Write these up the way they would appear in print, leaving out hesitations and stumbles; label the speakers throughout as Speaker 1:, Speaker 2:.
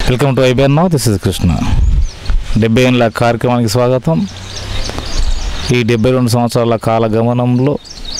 Speaker 1: Welcome to IBR NOW. This is Krishna. 70 ఏళ్ళ కార్యక్రమానికి స్వాగతం. ఈ 72 సంవత్సరాల కాల గమనంలో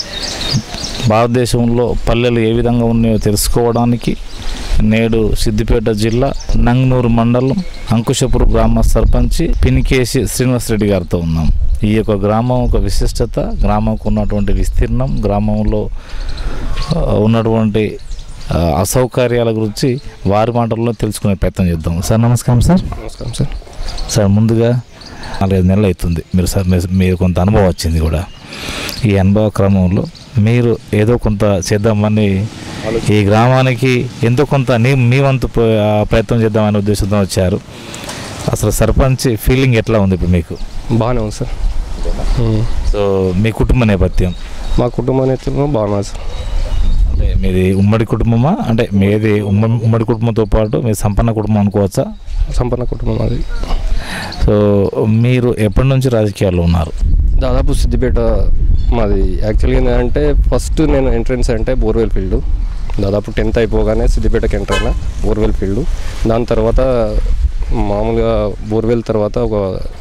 Speaker 1: భారతదేశంలో పల్లెలు ఏ విధంగా ఉన్నాయో తెలుసుకోవడానికి నేడు సిద్దిపేట జిల్లా నంగనూరు మండలం అంకుషపూర్ గ్రామ సర్పంచి పినికేసి శ్రీనివాస్ రెడ్డి గారితో ఉన్నాం. ఈ యొక్క గ్రామం ఒక విశిష్టత, గ్రామంకు ఉన్నటువంటి విస్తీర్ణం, గ్రామంలో ఉన్నటువంటి అసౌకర్యాల గురించి వారి మాటల్లో తెలుసుకునే ప్రయత్నం చేద్దాం. సార్ నమస్కారం. సార్
Speaker 2: నమస్కారం సార్.
Speaker 1: సార్ ముందుగా 4-5 నెలలు అవుతుంది మీరు కొంత అనుభవం వచ్చింది కూడా. ఈ అనుభవ క్రమంలో మీరు ఏదో కొంత చేద్దామని ఈ గ్రామానికి ఎంతో కొంత మీ వంతు ప్రయత్నం చేద్దామనే ఉద్దేశంతో వచ్చారు. అసలు సర్పంచ్ ఫీలింగ్ ఎట్లా ఉంది ఇప్పుడు మీకు?
Speaker 2: బాగానే ఉంది సార్.
Speaker 1: సో మీ కుటుంబ నేపథ్యం?
Speaker 2: మా కుటుంబ నేపథ్యం బాగున్నది సార్.
Speaker 1: అంటే మీది ఉమ్మడి కుటుంబమా? అంటే మీది ఉమ్మడి కుటుంబంతో పాటు మీ సంపన్న కుటుంబం అనుకోవచ్చా?
Speaker 2: సంపన్న కుటుంబం అది.
Speaker 1: సో మీరు ఎప్పటి నుంచి రాజకీయాల్లో ఉన్నారు?
Speaker 2: దాదాపు సిద్దిపేట మాది. యాక్చువల్గా ఏంటంటే ఫస్ట్ నేను ఎంట్రన్స్ అంటే బోర్వెల్ ఫీల్డ్. దాదాపు 10th అయిపోగానే సిద్దిపేటకి ఎంటర్ అయినా బోర్వెల్ ఫీల్డ్. దాని తర్వాత మామూలుగా బోర్వెల్ తర్వాత ఒక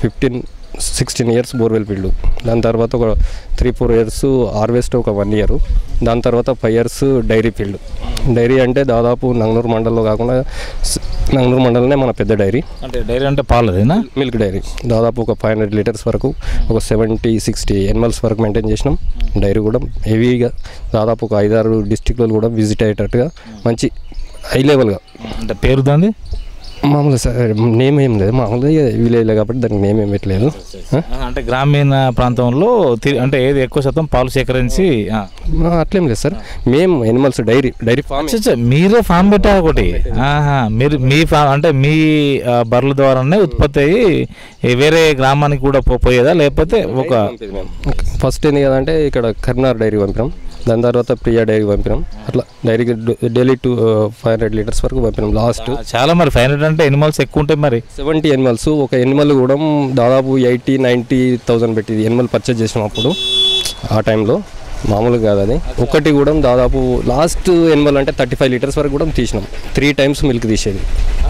Speaker 2: 15-16 ఇయర్స్ బోర్వెల్ ఫీల్డ్. దాని తర్వాత ఒక 3-4 ఇయర్స్ హార్వెస్ట్ ఒక 1 ఇయర్. దాని తర్వాత 5 ఇయర్స్ డైరీ ఫీల్డ్. డైరీ అంటే దాదాపు నంగనూరు మండలంలో కాకుండా నంగనూరు మండలనే మన పెద్ద డైరీ.
Speaker 1: అంటే డైరీ అంటే పాలదేనా?
Speaker 2: Milk dairy. దాదాపు ఒక 500 లీటర్స్ వరకు, ఒక 70-60 ఎనిమల్స్ వరకు మెయింటైన్ చేసినాం. డైరీ కూడా హెవీగా దాదాపు ఒక 5-6 డిస్ట్రిక్ట్లో కూడా విజిట్ అయ్యేటట్టుగా మంచి హై లెవెల్గా.
Speaker 1: అంటే పేరు దాన్ని
Speaker 2: మామూలుగా సార్ నేమ్ ఏం లేదు, మామూలుగా విలేజ్లో కాబట్టి దానికి నేమ్ ఏం పెట్టలేదు.
Speaker 1: అంటే గ్రామీణ ప్రాంతంలో అంటే ఏది ఎక్కువ శాతం పాలు సేకరించి
Speaker 2: అట్లేం లేదు సార్. మేము ఎనిమల్స్ డైరీ ఫామ్.
Speaker 1: మీరే ఫామ్ పెట్టారు ఒకటి? మీరు మీ ఫామ్ అంటే మీ బర్రెల ద్వారానే ఉత్పత్తి అయ్యి వేరే గ్రామానికి కూడా పోయేదా, లేకపోతే ఒక
Speaker 2: ఫస్ట్ ఏంది కదంటే ఇక్కడ కర్నార్ డైరీ పంపినాం, దాని తర్వాత ప్రియా డైరీ పంపినాం. అట్లా డైరీకి డైలీ 500 లీటర్స్ వరకు పంపినాం లాస్ట్.
Speaker 1: చాలా మరి 500 అంటే ఎనిమల్స్ ఎక్కువ ఉంటాయి. మరి
Speaker 2: 70 ఎనిమల్స్. ఒక ఎనిమల్ కూడా దాదాపు 80-90,000 పెట్టి ఎనిమల్ పర్చేజ్ చేసినాం అప్పుడు. ఆ టైంలో మామూలుగా కాదు అది. ఒకటి కూడా దాదాపు లాస్ట్ ఎనిమల్ అంటే 35 లీటర్స్ వరకు కూడా తీసినాం. 3 times మిల్క్ తీసేది.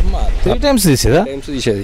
Speaker 1: 3 times తీసేదా?
Speaker 2: తీసేది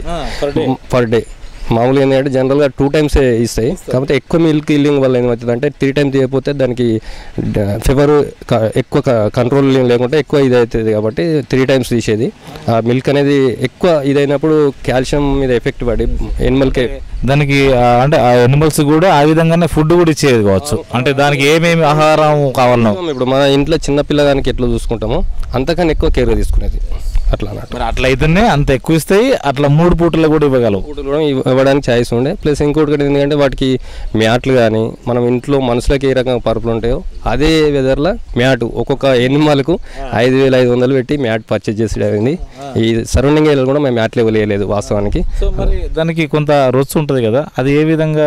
Speaker 2: పర్ డే. మామూలుగా ఏంటంటే జనరల్గా 2 times ఇస్తాయి, కాకపోతే ఎక్కువ మిల్క్ ఇల్లింగ్ వల్ల ఏమవుతుంది అంటే 3 times తీయకపోతే దానికి ఫీవర్ ఎక్కువ కంట్రోల్ లేకుంటే ఎక్కువ ఇది అవుతుంది కాబట్టి 3 times తీసేది. ఆ మిల్క్ అనేది ఎక్కువ ఇదైనప్పుడు కాల్షియం మీద ఎఫెక్ట్ పడి ఎనిమల్కే
Speaker 1: దానికి అంటే ఆ ఎనిమల్స్ కూడా ఆ విధంగానే ఫుడ్ కూడా ఇచ్చేది కావచ్చు. అంటే దానికి ఏమేమి ఆహారం కావాలన్నా
Speaker 2: ఇప్పుడు మన ఇంట్లో చిన్న పిల్లగానికి ఎట్లా చూసుకుంటామో అంతకన్నా ఎక్కువ కేర్ తీసుకునేది. అట్లా
Speaker 1: అట్లా అయితేనే అంత ఎక్కువ ఇస్తాయి. అట్లా 3 పూటలు కూడా ఇవ్వగలవు.
Speaker 2: కూడా ఇవ్వడానికి ఛాయిస్ ఉండే. ప్లస్ ఇంకోటి ఎందుకంటే వాటికి మ్యాట్లు కానీ మనం ఇంట్లో మనుషులకి ఏ రకంగా పరుపులు ఉంటాయో అదే వెదర్లో మ్యాట్ ఒక్కొక్క ఎనిమల్కు 5,500 పెట్టి మ్యాట్ పర్చేజ్ చేసేది. ఈ సరౌండింగ్ ఏరియాలో కూడా మేము మ్యాట్లు ఇవ్వలేదు వాస్తవానికి.
Speaker 1: మరి దానికి కొంత రొచ్చు ఉంటుంది కదా, అది ఏ విధంగా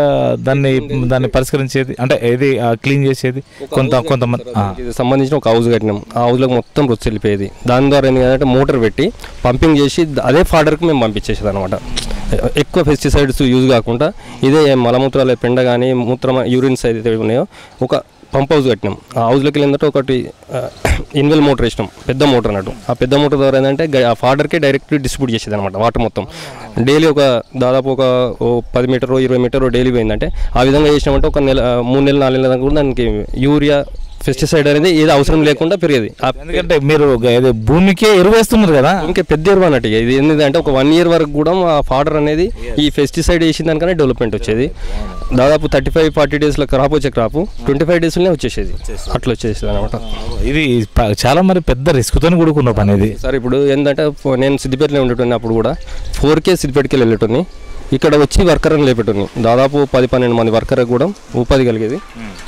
Speaker 1: దాన్ని పరిష్కరించేది అంటే ఏది క్లీన్ చేసేది? కొంతమంది
Speaker 2: సంబంధించిన ఒక హౌస్ కట్టినాం. ఆ హౌస్లో మొత్తం రొచ్చు వెళ్ళిపోయేది. దాని ద్వారా ఏంటంటే మోటార్ పెట్టి పంపింగ్ చేసి అదే ఫాడర్కి మేము పంపించేసేది అనమాట. ఎక్కువ పెస్టిసైడ్స్ యూజ్ కాకుండా ఇదే మలమూత్రాల పెండ కానీ యూరిన్స్ అయితే ఉన్నాయో ఒక పంప్ హౌస్ కట్టినాం. ఆ హౌస్లోకి వెళ్ళిందంటే ఒకటి ఇన్వెల్ మోటార్ వేసినాం, పెద్ద మోటార్ అన్నట్టు. ఆ పెద్ద మోటార్ ద్వారా ఏంటంటే ఆ ఫాడర్కే డైరెక్ట్ డిస్ట్రిబ్యూట్ చేసేది అనమాట వాటర్ మొత్తం. డైలీ ఒక దాదాపు ఒక 10 మీటర్ 20 మీటర్ డైలీ పోయిందంటే ఆ విధంగా చేసినామంటే ఒక 3 నెలలు 4 నెలల దాకా కూడా దానికి యూరియా పెస్టిసైడ్ అనేది ఏది అవసరం లేకుండా పెరిగేది.
Speaker 1: ఎందుకంటే మీరు భూమికే ఎరువు వేస్తున్నారు కదా,
Speaker 2: ఇంకా పెద్ద ఎరువు అన్నట్టు. ఇది ఏంటంటే ఒక 1 year వరకు కూడా ఆ ఫాడర్ అనేది ఈ పెస్టిసైడ్ వేసిన దానికనే డెవలప్మెంట్ వచ్చేది. దాదాపు 35-40 డేస్లో క్రాప్ వచ్చే క్రాప్ 25 డేస్లోనే వచ్చేసేది. అట్లా వచ్చేసేది అనమాట.
Speaker 1: ఇది చాలా మరి పెద్ద రిస్క్తో కూడుకున్న పని ఇది.
Speaker 2: సార్ ఇప్పుడు ఏంటంటే నేను సిద్దిపేటలో ఉండేటోని, అప్పుడు కూడా 4K సిద్దిపేటకి వెళ్ళేటోని. ఇక్కడ వచ్చి వర్కర్ అని లేపెటోని. దాదాపు 10-12 మంది వర్కర్ కూడా ఉపాధి కలిగేది.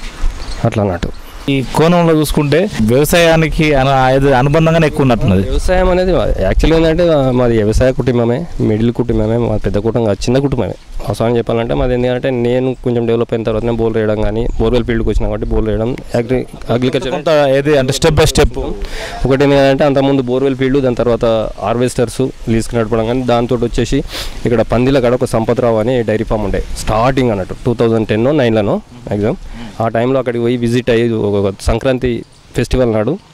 Speaker 2: అట్లా అన్నట్టు.
Speaker 1: ఈ కోణంలో చూసుకుంటే వ్యవసాయానికి అనుబంధంగానే ఎక్కువ ఉన్నట్టున్నది.
Speaker 2: వ్యవసాయం అనేది యాక్చువల్గా ఏంటంటే మాది వ్యవసాయ కుటుంబమే, మిడిల్ కుటుంబమే, మా పెద్ద కుటుంబం చిన్న కుటుంబమే. అవసరం చెప్పాలంటే మాది ఎందుకంటే నేను కొంచెం డెవలప్ అయిన తర్వాత బోల్ వేయడం కానీ బోర్వెల్ ఫీల్డ్కి వచ్చినా కాబట్టి బోల్ వేయడం అగ్రికల్చర్
Speaker 1: ఏది అంటే స్టెప్ బై స్టెప్.
Speaker 2: ఒకటి ఏంటంటే అంతకుముందు బోర్వెల్ ఫీల్డ్, దాని తర్వాత హార్వెస్టర్స్ లీజ్కి నడపడం కానీ, దాంతో వచ్చేసి ఇక్కడ పందిల కాడ ఒక సంపత్రావు అని డైరీ ఫామ్ ఉండే స్టార్టింగ్ అన్నట్టు 2010-9 మ్యాక్సిమం. ఆ టైంలో అక్కడికి పోయి విజిట్ అయ్యి ఒక సంక్రాంతి ఫెస్టివల్ నాడు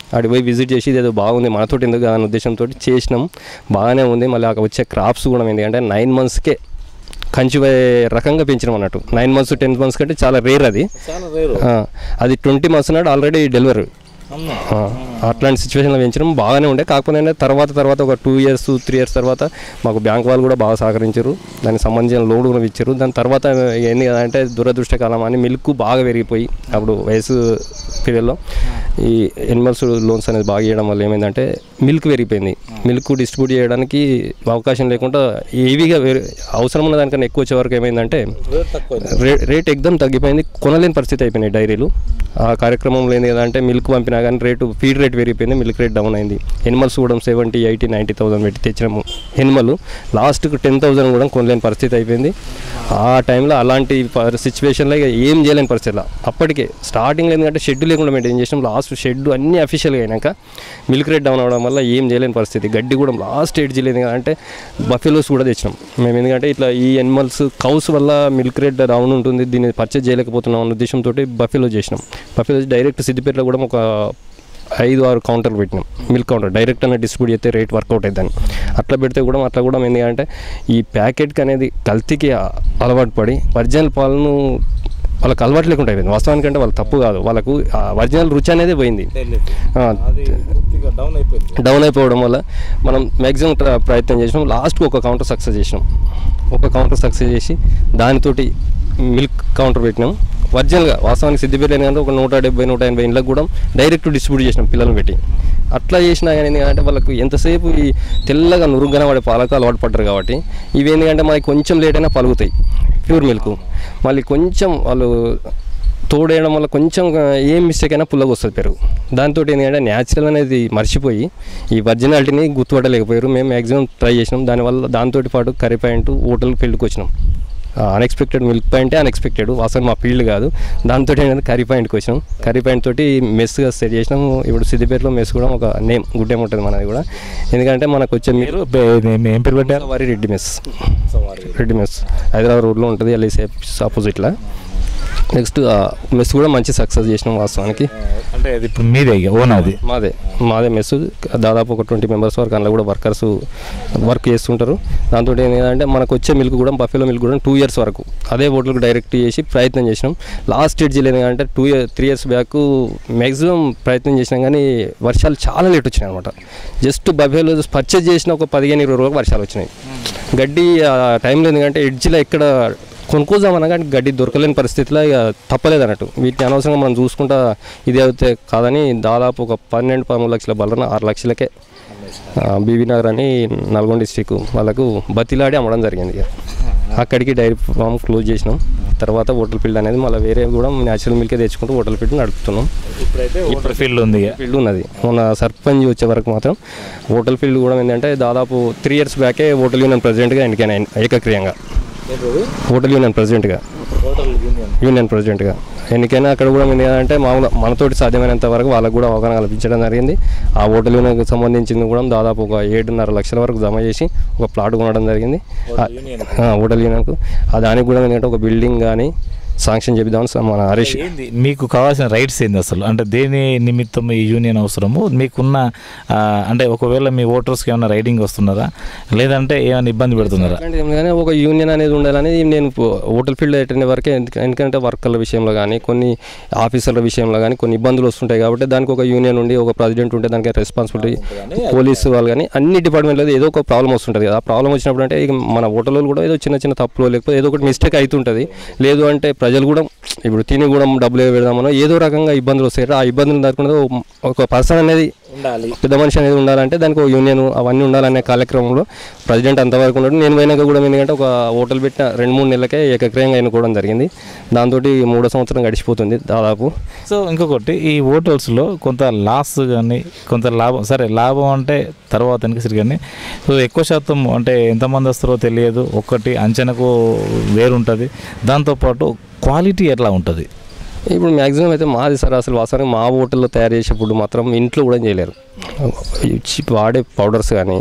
Speaker 2: అటు పోయి విజిట్ చేసి ఇదేదో బాగుంది మనతోటి ఎందుకు అనే ఉద్దేశంతో చేసినాం. బాగానే ఉంది. మళ్ళీ వచ్చే క్రాప్స్ కూడా ఎందుకంటే 9 monthsకే కంచి రకంగా పెంచినాం అన్నట్టు. 9 months 10 months కంటే చాలా రేర్ అది. అది 20 months నాడు ఆల్రెడీ డెలివరీ. అట్లాంటి సిచ్యువేషన్లో పెంచడం బాగానే ఉండే. కాకపోతే తర్వాత ఒక 2 years 3 years తర్వాత మాకు బ్యాంక్ వాళ్ళు కూడా బాగా సహకరించారు. దానికి సంబంధించిన లోన్ కూడా ఇచ్చారు. దాని తర్వాత ఏంది అంటే దురదృష్టకాలం అని మిల్క్ బాగా పెరిగిపోయి అప్పుడు వయసు పీరియడ్లో ఈ ఎనిమల్స్ లోన్స్ అనేది బాగా చేయడం వల్ల ఏమైందంటే మిల్క్ పెరిగిపోయింది. మిల్క్ డిస్ట్రిబ్యూట్ చేయడానికి అవకాశం లేకుండా హెవీగా అవసరం ఉన్న దానికన్నా ఎక్కువ వచ్చే వరకు ఏమైందంటే రేట్ ఎగ్దమ్ తగ్గిపోయింది. కొనలేని పరిస్థితి అయిపోయినాయి డైరీలు. ఆ కార్యక్రమంలో ఏంది కదా అంటే మిల్క్ పంపినా కానీ ఫీడ్ రేట్ పెరిగిపోయింది, మిల్క్ రేట్ డౌన్ అయింది. ఎనిమల్స్ కూడా 70, 80, 90,000 పెట్టి తెచ్చినాము. ఎనిమల్ లాస్ట్కి 10,000 కూడా కొనలేని పరిస్థితి అయిపోయింది. ఆ టైంలో అలాంటి సిచ్యువేషన్లో ఇక ఏం చేయలేని పరిస్థితిలో అప్పటికే స్టార్టింగ్లో ఎందుకంటే షెడ్ లేకుండా మెయింటైన్ చేసినాం. లాస్ట్ షెడ్ అన్నీ అఫీషియల్గా అయినాక మిల్క్ రేట్ డౌన్ అవ్వడం వల్ల ఏం చేయలేని పరిస్థితి. గడ్డి కూడా లాస్ట్ స్టేజ్ లేదు అంటే బఫెలోస్ కూడా తెచ్చినాం మేము. ఎందుకంటే ఇట్లా ఈ ఎనిమల్స్ కౌస్ వల్ల మిల్క్ రేట్ డౌన్ ఉంటుంది, దీన్ని పర్చేజ్ చేయలేకపోతున్నాం అన్న ఉద్దేశంతో బఫెలో చేసినాం. బఫెలో డైరెక్ట్ సిద్దిపేటలో కూడా ఒక 5-6 కౌంటర్లు పెట్టినాం. మిల్క్ కౌంటర్ డైరెక్ట్ అనేది డిస్ట్రిబ్యూట్ చేస్తే రేట్ వర్కౌట్ అవుతుంది. అట్లా పెడితే కూడా అట్లా కూడా ఎందుకంటే ఈ ప్యాకెట్కి అనేది కల్తీకి అలవాటు పడి ఒరిజినల్ పాలను వాళ్ళకి అలవాటు లేకుండా అయిపోయింది. వాస్తవానికి అంటే వాళ్ళు తప్పు కాదు, వాళ్ళకు ఒరిజినల్ రుచి అనేది పోయింది. డౌన్ అయిపోవడం వల్ల మనం మ్యాక్సిమం ప్రయత్నం చేసినాం. లాస్ట్కి ఒక కౌంటర్ సక్సెస్ చేసినాం. ఒక కౌంటర్ సక్సెస్ చేసి దానితోటి మిల్క్ కౌంటర్ పెట్టినాం. ఒరిజినల్గా వాస్తవానికి సిద్దిపేట ఏంటంటే ఒక 170-180 ఇండ్లకు కూడా డైరెక్ట్ డిస్ట్రిబ్యూట్ చేసినాం పిల్లలను పెట్టి. అట్లా చేసినా కానీ ఎందుకంటే వాళ్ళకు ఎంతసేపు ఈ తెల్లగా నురుగ్గానే వాడే పాలకు అలవాటు పడ్డారు కాబట్టి ఇవి ఎందుకంటే మనకి కొంచెం లేట్ అయినా పలుగుతాయి ప్యూర్ మిల్క్. మళ్ళీ కొంచెం వాళ్ళు తోడేయడం వల్ల కొంచెం ఏం మిస్టేక్ అయినా పుల్లగా వస్తుంది పెరుగు. దాంతో ఏంటంటే న్యాచురల్ అనేది మర్చిపోయి ఈ ఒరిజినాలిటీని గుర్తుపట్టలేకపోయారు. మేము మ్యాక్సిమం ట్రై చేసినాం. దాంతో పాటు కర్రీ పాయింట్ హోటల్ ఫీల్డ్కి వచ్చినాం. అన్ఎక్స్పెక్టెడ్ మిల్క్ పాయింటే అన్ఎక్స్పెక్టెడ్ అసలు మా ఫీల్డ్ కాదు. దాంతో ఏంటంటే కర్రీ పాయింట్కి వచ్చినాం. కర్రీ పాయింట్ తోటి మెస్గా సెట్ చేసినాం. ఇప్పుడు సిద్దిపేటలో మెస్ కూడా ఒక నేమ్ గుడ్ నేమ్ ఉంటుంది మనది కూడా. ఎందుకంటే మనకు వచ్చే మీరు
Speaker 1: ఏం పేరు పెట్టారు?
Speaker 2: రెడ్డి మెస్. రెడ్డి మెస్ హైదరాబాద్ రోడ్లో ఉంటుంది, ఎల్ఐసి ఆపోజిట్లో. నెక్స్ట్ మెస్ కూడా మంచి సక్సెస్ చేసినాం వాస్తవానికి.
Speaker 1: అంటే అది ఇప్పుడు మీదే ఓన్? అది
Speaker 2: మాదే మెస్. దాదాపు ఒక 20 members వరకు అందులో కూడా వర్కర్స్ వర్క్ చేస్తుంటారు. దాంతో ఏంటంటే మనకు వచ్చే మిల్క్ కూడా బఫెలో మిల్క్ కూడా 2 years వరకు అదే హోటల్కి డైరెక్ట్ చేసి ప్రయత్నం చేసినాం. లాస్ట్ స్టేజ్లో ఏంటంటే 3 years బ్యాక్ మ్యాక్సిమం ప్రయత్నం చేసినాం కానీ వర్షాలు చాలా లేట్ వచ్చినాయి అనమాట. జస్ట్ బఫెలో పర్చేజ్ చేసిన ఒక 15-20 రోజులకు వర్షాలు వచ్చినాయి. గడ్డి ఆ టైంలో ఎందుకంటే ఎడ్జ్లో ఎక్కడ కొనుక్కోదామన్నా కానీ గడ్డి దొరకలేని పరిస్థితిలో ఇక తప్పలేదు అన్నట్టు. వీటిని అనవసరంగా మనం చూసుకుంటా ఇది అయితే కాదని దాదాపు ఒక 12-13 లక్షల బలన 6 లక్షలకే బీబీ నగర్ అని నల్గొండ డిస్ట్రిక్ట్ వాళ్ళకు బతిలాడి అమ్మడం జరిగింది. అక్కడికి డైరీ ఫామ్ క్లోజ్ చేసినాం. తర్వాత హోటల్ ఫీల్డ్ అనేది మళ్ళీ వేరే కూడా న్యాచురల్ మిల్కే తెచ్చుకుంటూ హోటల్ ఫీల్డ్ నడుపుతున్నాం.
Speaker 1: ఇప్పుడు ఫీల్డ్
Speaker 2: ఉన్నది. మొన్న సర్పంచ్ వచ్చే వరకు మాత్రం హోటల్ ఫీల్డ్ కూడా ఏంటంటే దాదాపు 3 years బ్యాకే హోటల్ యూనియన్ ప్రెసిడెంట్గా ఎన్నికైనా ఏకక్రియంగా హోటల్ యూనియన్ ప్రెసిడెంట్గా ఎన్నికైనా అక్కడ కూడా ఏంటంటే మామూలు మనతోటి సాధ్యమైనంత వరకు వాళ్ళకు కూడా అవగాహన కల్పించడం జరిగింది. ఆ హోటల్ యూనియన్కి సంబంధించింది కూడా దాదాపు ఒక 7.5 లక్షల వరకు జమ చేసి ఒక ప్లాట్ కొనడం జరిగింది హోటల్ యూనియన్కు. దానికి కూడా ఏంటంటే ఒక బిల్డింగ్ కానీ శాంక్షన్ చెప్దామని మన హరీష్.
Speaker 1: మీకు కావాల్సిన రైట్స్ ఏంది అసలు? అంటే దేని నిమిత్తం ఈ యూనియన్ అవసరము? మీకున్న అంటే ఒకవేళ మీ ఓటర్స్కి ఏమైనా రైడింగ్ వస్తున్నారా లేదంటే ఏమైనా ఇబ్బంది పెడుతున్నారా?
Speaker 2: కానీ ఒక యూనియన్ అనేది ఉండాలని నేను హోటల్ ఫీల్డ్ అటెండ్ వరకే. ఎందుకంటే వర్కర్ల విషయంలో కానీ కొన్ని ఆఫీసర్ల విషయంలో కానీ కొన్ని ఇబ్బందులు వస్తుంటాయి కాబట్టి దానికి ఒక యూనియన్ ఉండి ఒక ప్రెసిడెంట్ ఉంటే దానికి రెస్పాన్సిబిలిటీ పోలీసు వాళ్ళు కానీ అన్ని డిపార్ట్మెంట్లో ఏదో ఒక ప్రాబ్లం వస్తుంటుంది కదా. ఆ ప్రాబ్లం వచ్చినప్పుడు అంటే మన హోటల్లో కూడా ఏదో చిన్న తప్పులు లేకపోతే ఏదో ఒకటి మిస్టేక్ అవుతుంటుంది. లేదు అంటే ప్రజలు కూడా ఇప్పుడు తిని కూడా డబ్బులు పెడదామనో ఏదో రకంగా ఇబ్బందులు వస్తాయి. ఆ ఇబ్బందులు దాటుకున్నది ఒక పర్సన్ అనేది ఉండాలి, పెద్ద మనిషి అనేది ఉండాలంటే దానికి ఒక యూనియన్ అవన్నీ ఉండాలనే కార్యక్రమంలో ప్రెసిడెంట్ అంతవరకు ఉన్నాడు. నేను పోయినాక కూడా ఎందుకంటే ఒక హోటల్ పెట్టిన 2-3 నెలలకే ఏకగ్రీయంగా ఎన్నుకోవడం జరిగింది. దాంతో 3వ సంవత్సరం గడిచిపోతుంది దాదాపు.
Speaker 1: సో ఇంకొకటి ఈ హోటల్స్లో కొంత లాస్ కానీ కొంత లాభం, సరే లాభం అంటే తర్వాత వెనకసిరి కానీ సో ఎక్కువ శాతం అంటే ఎంతమంది వస్తారో తెలియదు. ఒక్కటి అంచనాకు వేరుంటుంది, దాంతోపాటు క్వాలిటీ ఎట్లా ఉంటుంది?
Speaker 2: ఇప్పుడు మ్యాక్సిమం అయితే మాది సార్ అసలు వాస్తవానికి మా హోటల్లో తయారు చేసే ఫుడ్ మాత్రం ఇంట్లో కూడా చేయలేరు. వాడే పౌడర్స్ కానీ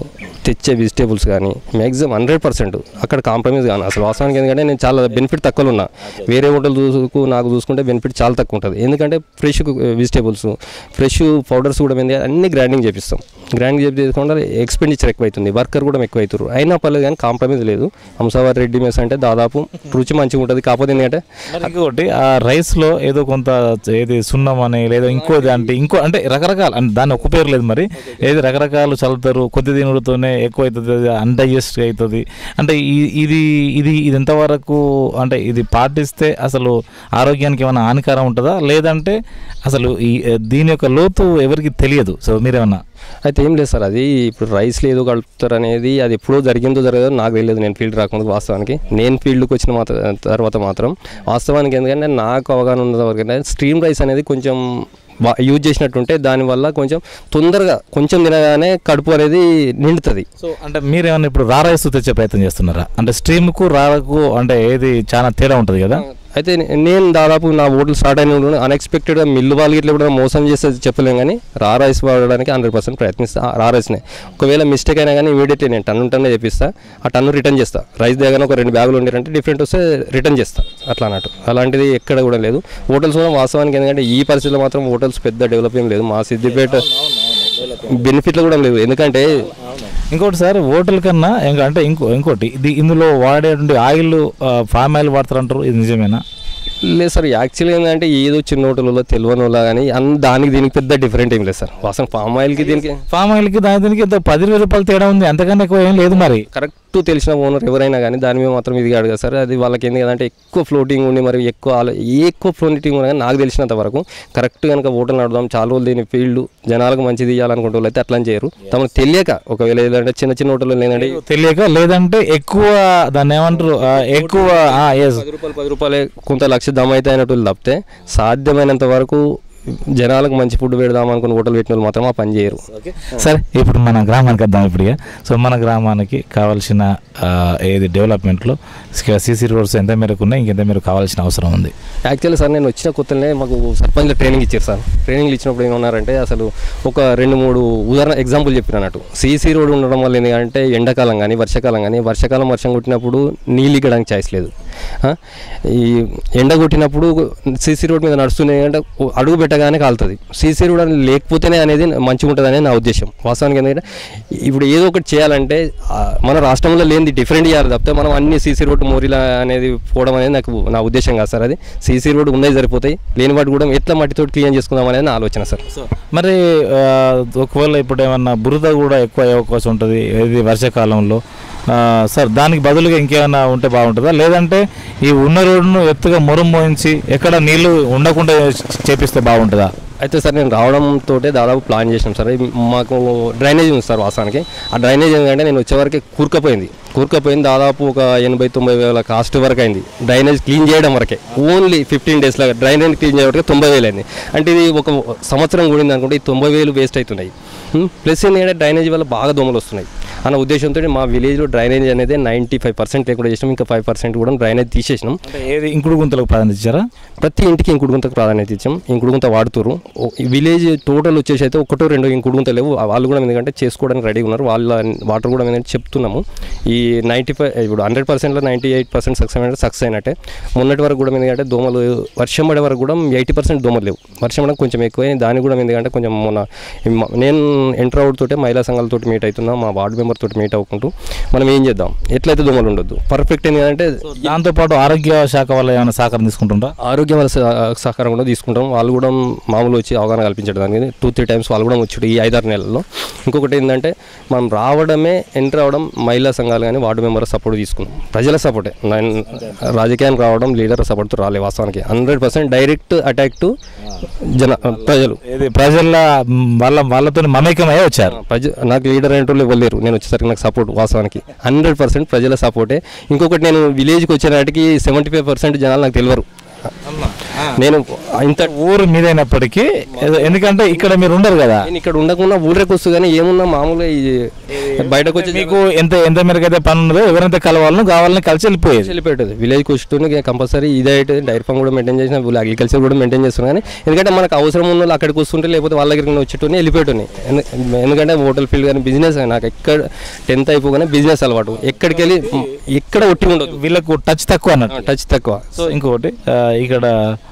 Speaker 2: తెచ్చే వెజిటేబుల్స్ కానీ మ్యాక్సిమం 100% అక్కడ కాంప్రమైజ్ కానీ అసలు వాస్తవానికి. ఎందుకంటే నేను చాలా బెనిఫిట్ తక్కువ ఉన్నా, వేరే హోటల్ నాకు చూసుకుంటే బెనిఫిట్ చాలా తక్కువ ఉంటుంది. ఎందుకంటే ఫ్రెష్ వెజిటేబుల్స్, ఫ్రెష్ పౌడర్స్ కూడా ఏంది అన్ని గ్రైండింగ్ చేపిస్తాం. గ్రైండింగ్ చేసుకుంటే ఎక్స్పెండిచర్ ఎక్కువ అవుతుంది, వర్కర్ కూడా ఎక్కువ అవుతారు. అయినా పర్లేదు కానీ కాంప్రమైజ్ లేదు. అంశావారి రెడ్డి మెస్ అంటే దాదాపు రుచి మంచిగా ఉంటుంది. కాకపోతే ఎందుకంటే
Speaker 1: ఇంకొకటి ఆ రైస్లో ఏదో కొంత ఏది సున్నం అని లేదా ఇంకోది అంటే రకరకాల అంటే దాన్ని ఒక్క పేరు లేదు, మరి ఏది రకరకాలు చల్లుతారు. కొద్ది తినడంతోనే ఎక్కువ అవుతుంది, అన్డైజెస్ట్ అవుతుంది. అంటే ఇది ఇది ఇది ఎంతవరకు అంటే ఇది పాటిస్తే అసలు ఆరోగ్యానికి ఏమైనా హానికరం ఉంటుందా, లేదంటే అసలు దీని యొక్క లోతు ఎవరికి తెలియదు? సో మీరేమన్నా
Speaker 2: అయితే ఏం లేదు సార్, అది ఇప్పుడు రైస్లో ఏదో కలుపుతారు అనేది అది ఎప్పుడో జరిగిందో జరగదో నాకు తెలియదు. నేను ఫీల్డ్ రాకుండా వాస్తవానికి నేను ఫీల్డ్కి వచ్చిన తర్వాత మాత్రం వాస్తవానికి ఎందుకంటే నాకు అవగాహన ఉన్న వరకు స్ట్రీమ్ రైస్ అనేది కొంచెం యూజ్ చేసినట్టుంటే దానివల్ల కొంచెం తొందరగా కొంచెం తినగానే కడుపు అనేది నిండుతుంది.
Speaker 1: సో అంటే మీరేమన్నా ఇప్పుడు రా రైస్ తెచ్చే ప్రయత్నం చేస్తున్నారా? అంటే స్ట్రీమ్కు రాకు అంటే ఏది చాలా తేడా ఉంటుంది కదా.
Speaker 2: అయితే నేను దాదాపు నా హోటల్ స్టార్ట్ అయిన అన్ఎక్స్పెక్టెడ్గా మిల్లు వాళ్ళకి ఇట్లా కూడా మోసం చేస్తే చెప్పలేం, కానీ రా రైస్ వాడడానికి 100% ప్రయత్నిస్తాను. రా రైస్నే ఒకవేళ మిస్టేక్ అయినా కానీ ఇమీడియట్లీ నేను టన్నే చేపిస్తా, ఆ టన్ను రిటర్న్ చేస్తా. రైస్ దగ్గర ఒక 2 బ్యాగులు ఉండారంటే డిఫరెంట్ వస్తే రిటర్న్ చేస్తా అట్లా అన్నట్టు. అలాంటిది ఎక్కడ కూడా లేదు. హోటల్స్ కూడా వాస్తవానికి ఎందుకంటే ఈ పరిస్థితిలో మాత్రం హోటల్స్ పెద్ద డెవలప్ ఏం లేదు. మా సిద్దిపేట బెనిఫిట్లు కూడా లేదు. ఎందుకంటే
Speaker 1: ఇంకోటి సార్, హోటల్ కన్నా అంటే ఇంకోటి ఇందులో వాడేటువంటి ఆయిల్ పామ్ ఆయిల్ వాడతారంటారు, ఇది నిజమేనా?
Speaker 2: లేదు సార్, యాక్చువల్గా ఏంటంటే ఏదో చిన్న హోటల్లో తెలియని వాళ్ళ కానీ దానికి దీనికి పెద్ద డిఫరెంట్ ఏం లేదు సార్. వాస్తవం పామ్ ఆయిల్కి
Speaker 1: దానికి 10,000 రూపాయలు తేడా ఉంది, అంతకన్నా ఎక్కువ ఏం లేదు. మరి
Speaker 2: కరెక్ట్ తెలిసిన ఓనర్ ఎవరైనా కానీ దాని మీద మాత్రం ఇది కాదు కదా సార్. అది వాళ్ళకి ఏంది కదంటే ఎక్కువ ఫ్లోటింగ్ ఉండి మరి ఎక్కువ ఫ్లోటింగ్ ఉన్నా కానీ నాకు తెలిసినంత వరకు కరెక్ట్ కనుక హోటల్ నడదాం చాలా రోజులు దీని ఫీల్డ్ జనాలకు మంచిది ఇవ్వాలనుకుంటే వాళ్ళు అయితే అట్లా చేయరు. తమకు తెలియక ఒకవేళ ఏదంటే చిన్న హోటల్లో లేదంటే
Speaker 1: తెలియక లేదంటే ఎక్కువ దాన్ని ఏమంటారు ఎక్కువ
Speaker 2: 10 రూపాయలే కొంత లక్ష దమ్ అయితే అయినట్టు తప్పితే సాధ్యమైనంత వరకు జనాలకు మంచి ఫుడ్ పెడదాం అనుకుని హోటల్ పెట్టిన వాళ్ళు మాత్రం ఆ పని చేయరు.
Speaker 1: సరే, ఇప్పుడు మన గ్రామానికి వద్దాం. ఇప్పుడు సో మన గ్రామానికి కావాల్సిన ఏది డెవలప్మెంట్లో సీసీ రోడ్స్ ఎంత మేరకు ఉన్నాయి, ఇంకెంత మేరకు కావాల్సిన అవసరం ఉంది?
Speaker 2: యాక్చువల్లీ సార్ నేను వచ్చిన కొత్తనే మాకు సర్పంచ్లో ట్రైనింగ్ ఇచ్చారు సార్. ట్రైనింగ్లు ఇచ్చినప్పుడు ఏమన్నారంటే అసలు ఒక 2-3 ఉదాహరణ ఎగ్జాంపుల్ చెప్పినట్టు. సీసీ రోడ్ ఉండడం వల్ల ఎందుకంటే ఎండాకాలం కానీ వర్షాకాలం వర్షం కొట్టినప్పుడు నీళ్ళు ఇక్కడానికి ఛాయిస్ లేదు. ఈ ఎండ కొట్టినప్పుడు సీసీ రోడ్ మీద నడుస్తున్నాయి అంటే అడుగు పెట్టగానే కాలుతుంది. సీసీ రోడ్ అని లేకపోతేనే అనేది మంచిగా ఉంటుంది అనేది నా ఉద్దేశం. వాస్తవానికి ఎందుకంటే ఇప్పుడు ఏదో ఒకటి చేయాలంటే మన రాష్ట్రంలో లేనిది డిఫరెంట్ చేయాలి తప్పితే మనం అన్ని సీసీ రోడ్ మోరీలా అనేది పోవడం అనేది నా ఉద్దేశం కాదు సార్. అది సీసీ రోడ్ ఉన్నది సరిపోతాయి, లేని వాటి కూడా ఎట్లా మట్టితో క్లీన్ చేసుకుందాం అనేది నా ఆలోచన సార్.
Speaker 1: మరి ఒకవేళ ఇప్పుడు ఏమన్నా బురద కూడా ఎక్కువ అయ్యే అవకాశం ఉంటుంది ఇది వర్షాకాలంలో సార్, దానికి బదులుగా ఇంకేమైనా ఉంటే బాగుంటుందా, లేదంటే ఈ ఉన్న రోడ్డును ఎత్తుగా మోయించి ఎక్కడ నీళ్లు ఉండకుండా చేపిస్తే బాగుంటుందా?
Speaker 2: అయితే సార్ నేను రావడంతో దాదాపు ప్లాన్ చేసినాం సార్. మాకు డ్రైనేజ్ ఉంది సార్ వాస్తవానికి. ఆ డ్రైనేజ్ ఏంటంటే నేను వచ్చేవరకు కూరుకపోయింది దాదాపు ఒక 80-90 వేల కాస్ట్ వరకు అయింది. డ్రైనేజ్ క్లీన్ చేయడం వరకే ఓన్లీ 15 డేస్లో డ్రైనేజ్ క్లీన్ చేయడం వరకు 90,000 అయింది. అంటే ఇది ఒక సంవత్సరం కూడింది అనుకుంటే ఈ 90,000 వేస్ట్ అవుతున్నాయి. ప్లస్ ఏంటంటే డ్రైనేజ్ వల్ల బాగా దోమలు వస్తున్నాయి అన్న ఉద్దేశంతో మా విలేజ్లో డ్రైనేజ్ అనేది 95% లేకుండా చేసినాం. ఇంకా 5% కూడా డ్రైనేజ్ తీసేసినాం.
Speaker 1: ఏది ఇంకుడు గుంతలకు ప్రాధాన్యత ఇచ్చారా?
Speaker 2: ప్రతి ఇంటికి ఇంకుడు గుంతకు ప్రాధాన్యత ఇచ్చాం. ఇంకుడు గుంత వాడుతున్నారు. విలేజ్ టోటల్ వచ్చేసి అయితే 1-2 ఇంకుడు గుంత లేవు. వాళ్ళు కూడా ఎందుకంటే చేసుకోవడానికి రెడీగా ఉన్నారు. వాళ్ళ వాటర్ కూడా ఏంటంటే చెప్తున్నాము. ఈ 95 ఇప్పుడు 100%లో 98% సక్సెస్ అయినట్టే. మొన్నటి వరకు కూడా ఎందుకంటే దోమలు వర్షం పడే వరకు కూడా 80% దోమలు లేవు. వర్షం పడడం కొంచెం ఎక్కువ. దానికి కూడా ఎందుకంటే కొంచెం నేను ఎంటర్ అవుట్ తోటే మహిళా సంఘాలతో మీట్ అవుతున్నా, మా వార్డు మెంబర్ తోటి మీట్ అవ్వకుంటూ మనం ఏం చేద్దాం, ఎట్లయితే దోమలు ఉండొద్దు పర్ఫెక్ట్ ఏంటంటే.
Speaker 1: దాంతోపాటు ఆరోగ్య శాఖ వల్ల ఏమైనా సహకారం తీసుకుంటుంటా?
Speaker 2: ఆరోగ్య వల్ల సహకారం కూడా తీసుకుంటాం. వాళ్ళు కూడా మామూలు వచ్చి అవగాహన కల్పించడం దానికి 2-3 టైమ్స్ వాళ్ళు కూడా వచ్చాడు ఈ 5-6 నెలల్లో. ఇంకొకటి ఏంటంటే మనం రావడమే ఎంటర్ అవ్వడం మహిళా సంఘాలు కానీ వార్డు మెంబర్ సపోర్ట్ తీసుకున్నాం. ప్రజల సపోర్టే, రాజకీయానికి రావడం లీడర్ సపోర్ట్తో రాలే. వాస్తవానికి 100% డైరెక్ట్ అటాక్ టు
Speaker 1: ప్రజల వాళ్ళతో మమేకమయ్యే వచ్చారు.
Speaker 2: నాకు లీడర్ ఏంటో ఇవ్వలేరు. నేను వచ్చేసరికి నాకు సపోర్ట్ వాస్తవానికి 100% ప్రజల సపోర్టే. ఇంకొకటి నేను విలేజ్కి వచ్చే నాటికి 75% జనాలు నాకు తెలియరు. నేను ఇంత
Speaker 1: ఊరు మీదైనప్పటికీ ఎందుకంటే ఇక్కడ మీరు ఉండరు కదా,
Speaker 2: నేను ఇక్కడ ఉండకుండా ఊరేకి వస్తుంది కానీ ఏమున్నా మామూలుగా బయటకు వచ్చి
Speaker 1: మీకు ఎంత మేరకు అయితే పని ఉన్నదో ఎవరైతే కలవాలని కావాలని కలిసి
Speaker 2: వెళ్ళిపోయేది. విలేజ్కి వస్తుంటే కంపల్సరీ ఇదే అయితే డైరీ ఫామ్ కూడా మెయింటైన్ చేసిన, అగ్రికల్చర్ కూడా మెయింటైన్ చేస్తున్నాను. కానీ ఎందుకంటే మనకు అవసరం ఉన్న వాళ్ళు అక్కడికి వస్తుంటే లేకపోతే వాళ్ళ దగ్గరికి వచ్చేటోని వెళ్ళిపోయేటోని. ఎందుకంటే హోటల్ ఫీల్డ్ కానీ బిజినెస్ నాకు ఎక్కడ 10th అయిపోగానే బిజినెస్ అలవాటు, ఎక్కడికి వెళ్ళి ఎక్కడ ఒట్టి ఉండదు,
Speaker 1: వీళ్ళకు టచ్ తక్కువ అన్నట్టు,
Speaker 2: టచ్ తక్కువ.
Speaker 1: సో ఇంకొకటి ఇక్కడ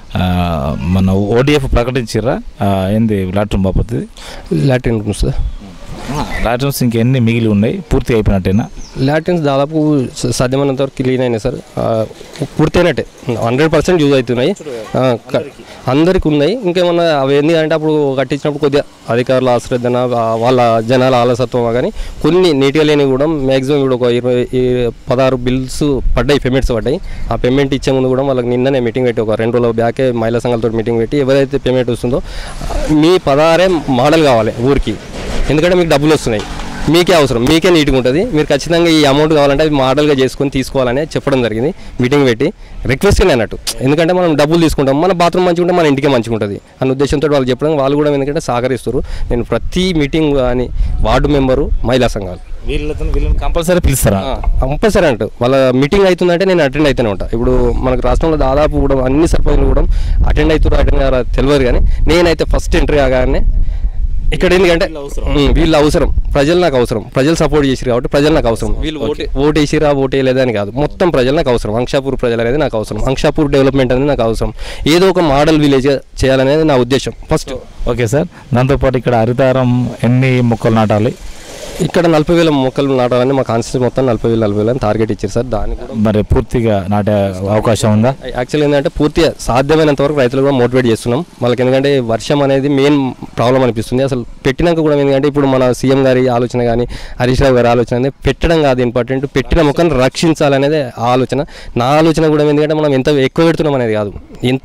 Speaker 1: మన ఓడిఎఫ్ ప్రకటించారా ఏంది లాట్రూమ్ బాపతి?
Speaker 2: లాట్రిన్ రూమ్స్
Speaker 1: లాట్రూమ్స్ ఇంకెన్ని మిగిలి ఉన్నాయి, పూర్తి అయిపోయినట్టేనా?
Speaker 2: లాట్రిన్స్ దాదాపు సాధ్యమైనంత వరకు క్లీన్ అయినాయి సార్, పూర్తి అయినట్టే, 100% యూజ్ అవుతున్నాయి, అందరికి ఉన్నాయి. ఇంకేమన్నా అవి ఏంది అంటే అప్పుడు కట్టించినప్పుడు కొద్దిగా అధికారుల ఆశ్రద్ధన, వాళ్ళ జనాల ఆలసత్వం, కానీ కొన్ని నీట్గా లేని కూడా మ్యాక్సిమం ఇప్పుడు ఒక 16 బిల్స్ పడ్డాయి, పేమెంట్స్ పడ్డాయి. ఆ పేమెంట్ ఇచ్చే ముందు కూడా వాళ్ళకి నిన్ననే మీటింగ్ పెట్టి, ఒక 2 రోజుల బ్యాకే మహిళా సంఘాలతో మీటింగ్ పెట్టి, ఎవరైతే పేమెంట్ వస్తుందో మీ 16 మోడల్ కావాలి ఊరికి, ఎందుకంటే మీకు డబ్బులు వస్తున్నాయి, మీకే అవసరం, మీకే నీట్గా ఉంటుంది, మీరు ఖచ్చితంగా ఈ అమౌంట్ కావాలంటే అది మోడల్గా చేసుకొని తీసుకోవాలని చెప్పడం జరిగింది మీటింగ్ పెట్టి, రిక్వెస్ట్గానే అన్నట్టు. ఎందుకంటే మనం డబ్బులు తీసుకుంటాం, మన బాత్రూమ్ మంచిగా ఉంటే మన ఇంటికే మంచిగా ఉంటుంది అన్న ఉద్దేశంతో వాళ్ళు చెప్పడం, వాళ్ళు కూడా ఎందుకంటే సహకరిస్తారు. నేను ప్రతి మీటింగ్ కానీ వార్డు మెంబరు, మహిళా సంఘాలు
Speaker 1: వీళ్ళని కంపల్సరీ పిలుస్తారా?
Speaker 2: కంపల్సరీ అంటూ వాళ్ళ మీటింగ్ అవుతుందంటే నేను అటెండ్ అవుతూనే ఉంటాను. ఇప్పుడు మనకు రాష్ట్రంలో దాదాపు కూడా అన్ని సర్పంచులు కూడా అటెండ్ అవుతారు తెలియదు, కానీ నేనైతే ఫస్ట్ ఎంట్రీ కాగానే ఇక్కడ ఎందుకంటే వీళ్ళు అవసరం, ప్రజలు నాకు అవసరం, ప్రజలు సపోర్ట్ చేసిరు కాబట్టి ప్రజలు నాకు అవసరం. వీళ్ళు ఓటు వేసిరా ఓటు వేయలేదని కాదు, మొత్తం ప్రజలు నాకు అవసరం, అంకుషాపూర్ ప్రజలు అనేది నాకు అవసరం, అంకుషాపూర్ డెవలప్మెంట్ అనేది నాకు అవసరం, ఏదో ఒక మోడల్ విలేజ్ చేయాలనేది నా ఉద్దేశం ఫస్ట్.
Speaker 1: ఓకే సార్, దాంతోపాటు ఇక్కడ హరితారం ఎన్ని మొక్కలు నాటాలి?
Speaker 2: ఇక్కడ 40,000 మొక్కలు నాటాలని మా కాన్స్టిట్యూన్సీ మొత్తం 40,000 టార్గెట్ ఇచ్చారు సార్. దాన్ని కూడా
Speaker 1: మరి పూర్తిగా నాటే అవకాశం ఉందా?
Speaker 2: యాక్చువల్లీ ఏంటంటే పూర్తిగా సాధ్యమైనంత వరకు రైతులు కూడా మోటివేట్ చేస్తున్నాం వాళ్ళకి, ఎందుకంటే వర్షం అనేది మెయిన్ ప్రాబ్లం అనిపిస్తుంది. అసలు పెట్టినాక కూడా ఎందుకంటే ఇప్పుడు మన సీఎం గారి ఆలోచన కానీ హరీష్ రావు గారి ఆలోచన అనేది పెట్టడం కాదు ఇంపార్టెంట్, పెట్టిన మొక్కను రక్షించాలనేది ఆలోచన. నా ఆలోచన కూడా ఎందుకంటే మనం ఎంత ఎక్కువ పెడుతున్నాం అనేది కాదు, ఎంత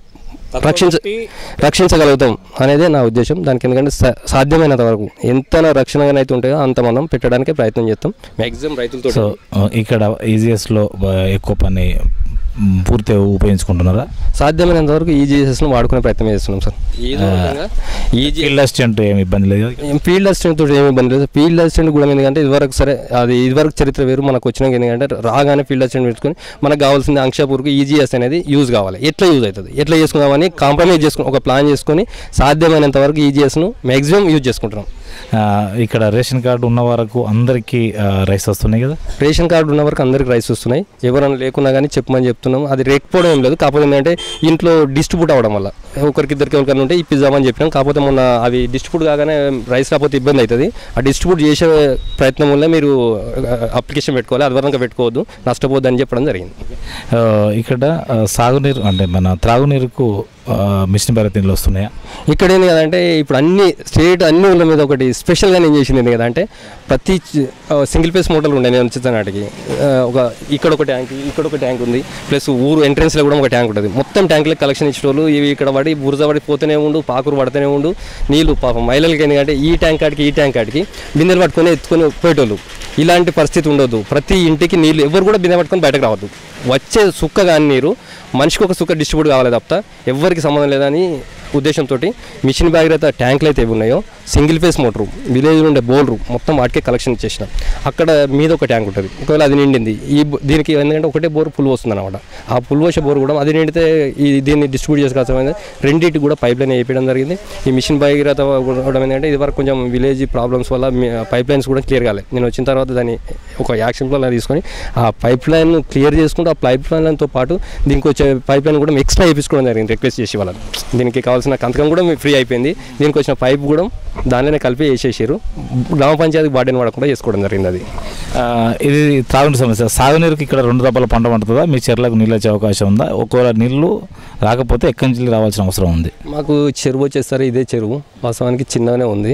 Speaker 2: రక్షించగలుగుతాం అనేది నా ఉద్దేశం. దానికి ఎందుకంటే సాధ్యమైనంత వరకు ఎంత రక్షణగానైతే ఉంటాయో అంత మనం పెట్టడానికే ప్రయత్నం చేస్తాం మ్యాక్సిమం రైతులతో.
Speaker 1: సో ఇక్కడ ఈజీఎస్లో ఎక్కువ పని పూర్తిగా ఉపయోగించుకుంటున్నారా?
Speaker 2: సాధ్యమైనంత వరకు ఈజీఎస్ను వాడుకునే ప్రయత్నం చేస్తున్నాం సార్.
Speaker 1: ఫీల్డ్ అసిస్టెంట్ ఏమి ఇబ్బంది లేదు,
Speaker 2: ఫీల్డ్ అసిస్టెంట్ తోటి ఏమి ఇబ్బంది లేదు. ఫీల్డ్ అసిస్టెంట్ కూడా ఎందుకంటే ఇదివరకు సరే అది ఇదివరకు చరిత్ర వేరు, మనకు వచ్చినాక ఎందుకంటే రాగానే ఫీల్డ్ అసిస్టెంట్ పెట్టుకుని మనకు కావాల్సింది అంకుషాపూర్కి ఈజీఎస్ అనేది యూజ్ కావాలి, ఎట్లా యూజ్ అవుతుంది, ఎట్లా చేసుకుందామని కాంప్రమైజ్ చేసుకుని ఒక ప్లాన్ చేసుకొని సాధ్యమైనంత వరకు ఈజీఎస్ను మ్యాక్సిమం యూజ్ చేసుకుంటున్నాం.
Speaker 1: ఇక్కడ రేషన్ కార్డు ఉన్న వరకు అందరికీ రైస్ వస్తున్నాయి కదా?
Speaker 2: రేషన్ కార్డు ఉన్న వరకు అందరికి రైస్ వస్తున్నాయి, ఎవరైనా లేకున్నా కానీ చెప్పమని చెప్తున్నాం. అది రేకపోవడం ఏం లేదు, కాకపోతే ఏంటంటే ఇంట్లో డిస్ట్రిబ్యూట్ అవ్వడం వల్ల ఒకరికిద్దరికి ఎవరికైనా ఉంటే ఇప్పిద్దామని చెప్పినాం. కాకపోతే మొన్న అవి డిస్ట్రిబ్యూట్ కాగానే రైస్ రాకపోతే ఇబ్బంది అవుతుంది, ఆ డిస్ట్రిబ్యూట్ చేసే ప్రయత్నం వల్ల మీరు అప్లికేషన్ పెట్టుకోవాలి, అది వరకు పెట్టుకోవద్దు, నష్టపోద్దు అని చెప్పడం జరిగింది.
Speaker 1: ఇక్కడ సాగునీరు అంటే మన త్రాగునీరుకు మిషన్ భగీరథ నీళ్ళు వస్తున్నాయా?
Speaker 2: ఇక్కడ ఏంది కదంటే ఇప్పుడు అన్ని స్టేట్ అన్ని ఊళ్ళ మీద ఒకటి స్పెషల్గా నేను చేసింది ఏంది కదంటే ప్రతి సింగిల్ ఫేస్ మోటార్లు ఉండే నేను వచ్చేసాను నాటికి, ఇక్కడ ఒక ట్యాంక్ ఇక్కడ ఒక ట్యాంక్ ఉంది, ప్లస్ ఊరు ఎంట్రెన్స్లో కూడా ఒక ట్యాంక్ ఉంటుంది. మొత్తం ట్యాంకులకు కలెక్షన్ ఇచ్చేటోళ్ళు ఇవి ఇక్కడ పడి బురద పడి పోతూనే ఉండు, పాకురు పడుతూనే ఉండు, నీళ్ళు పాపం మహిళలకి ఎందుకంటే ఈ ట్యాంక్ కాడికి బిందెలు పట్టుకొని ఎత్తుకొని పోయేటోళ్ళు. ఇలాంటి పరిస్థితి ఉండొద్దు, ప్రతి ఇంటికి నీళ్ళు ఎవరు కూడా బిందె పట్టుకొని బయటకు రావద్దు, వచ్చే సుక్క కానీ నీరు మనిషికి ఒక సుక్క డిస్ట్రిబ్యూట్ కావాలి తప్ప ఎవరికి సంబంధం లేదని ఉద్దేశంతో మిషన్ భగీరథ ట్యాంకులు అయితే ఉన్నాయో సింగిల్ ఫేస్ మోటరు విలేజ్లో ఉండే బోర్లు మొత్తం వాటికే కలెక్షన్ ఇచ్చేసినాం. అక్కడ మీద ఒక ట్యాంక్ ఉంటుంది, ఒకవేళ అది నిండింది దీనికి ఎందుకంటే ఒకటే బోర్ ఫుల్ వస్తుంది అనమాట, ఆ ఫుల్ వచ్చే బోర్ కూడా అది నిండితే దీన్ని డిస్ట్రిబ్యూట్ చేసుకోవాల్సింది. రెండింటికి కూడా పైప్ లైన్ వేయడం జరిగింది. ఈ మిషన్ భగీరథ కూడా ఏంటంటే ఇది వరకు కొంచెం విలేజ్ ప్రాబ్లమ్స్ వల్ల పైప్ లైన్స్ కూడా క్లియర్ కాలేదు. నేను వచ్చిన తర్వాత దాన్ని ఒక యాక్షన్ ప్లాన్ తీసుకొని ఆ పైప్ లైన్ క్లియర్ చేసుకుంటూ ఆ పైప్ లైన్తో పాటు దీనికి వచ్చే పైప్ లైన్ కూడా ఎక్స్ట్రా వేయించుకోవడం జరిగింది రిక్వెస్ట్ చేసి వాళ్ళని. దీనికి కావాల్సిన కంతకం కూడా ఫ్రీ అయిపోయింది, దీనికి వచ్చిన పైప్ కూడా దానిలోనే కలిపి వేసేసారు. గ్రామ పంచాయతీ బాడీని వాడకుండా చేసుకోవడం జరిగింది. అది
Speaker 1: ఇది తాగునీరు సమస్య. సాగునీరుకి ఇక్కడ 2 దప్పల పంట పండుతుందా? మీ చెర్లకు నీళ్ళు వచ్చే అవకాశం ఉందా? ఒకవేళ నీళ్ళు రాకపోతే ఎక్కడి నుంచి రావాల్సిన అవసరం ఉంది?
Speaker 2: మాకు చెరువు వచ్చేసరి ఇదే చెరువు వాస్తవానికి చిన్నగానే ఉంది.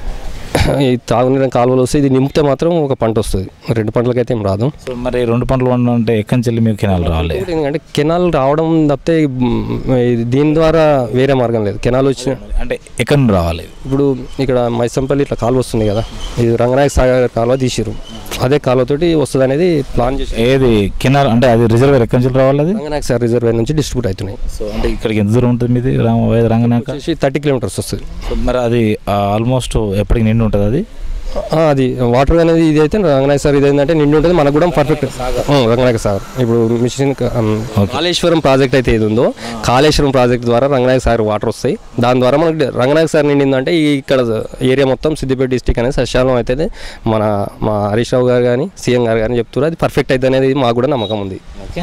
Speaker 2: ఈ తాగునీరు కాలువలు వస్తే ఇది నింపితే మాత్రం ఒక పంట వస్తుంది, 2 పంటలకైతే ఏం రాదు.
Speaker 1: సో మరి 2 పంటలు అంటే ఎక్కడి నుంచి మీకు కెనాల్ రావాలి?
Speaker 2: ఎందుకంటే కెనాల్ రావడం తప్పితే దీని ద్వారా వేరే మార్గం లేదు. కెనాల్ వచ్చిన
Speaker 1: అంటే ఎక్కడి నుంచి రావాలి?
Speaker 2: ఇప్పుడు ఇక్కడ మైసంపల్లి ఇట్లా కాలువ వస్తుంది కదా, ఇది రంగనాయక సాగర్ కాలువ తీసిరు, అదే కాలువతోటి వస్తుంది అనేది ప్లాన్ చేసి.
Speaker 1: ఏది కెనాల్ అంటే అది రిజర్వేర్ ఎక్కడి నుంచి రావాలి? అది
Speaker 2: రంగనాయక సార్ రిజర్వేర్ నుంచి డిస్ట్రిబ్యూట్ అవుతున్నాయి.
Speaker 1: సో అంటే ఇక్కడికి ఎంత దూరం ఉంటుంది మీది రంగనాయక?
Speaker 2: 30 కిలోమీటర్స్ వస్తుంది.
Speaker 1: మరి అది ఆల్మోస్ట్ ఎప్పటికి నిండి ఉంటుంది అది?
Speaker 2: అది వాటర్ అనేది ఇది అయితే రంగనాయక సార్ ఇది ఏంటంటే నిండి ఉంటుంది మనకు కూడా పర్ఫెక్ట్. రంగనాయక సార్ ఇప్పుడు మిషన్ కాళేశ్వరం ప్రాజెక్ట్ అయితే ఏది ఉందో కాళేశ్వరం ప్రాజెక్ట్ ద్వారా రంగనాయక సార్ వాటర్ వస్తాయి. దాని ద్వారా మనకు రంగనాయక సార్ నిండిందంటే ఇక్కడ ఏరియా మొత్తం సిద్దిపేట డిస్టిక్ అనేది సస్యాలం అయితే మా హరీష్ రావు గారు కానీ సీఎం గారు కానీ చెప్తున్నారు అది పర్ఫెక్ట్ అయితే అనేది మాకు కూడా నమ్మకం ఉంది.
Speaker 1: ఓకే,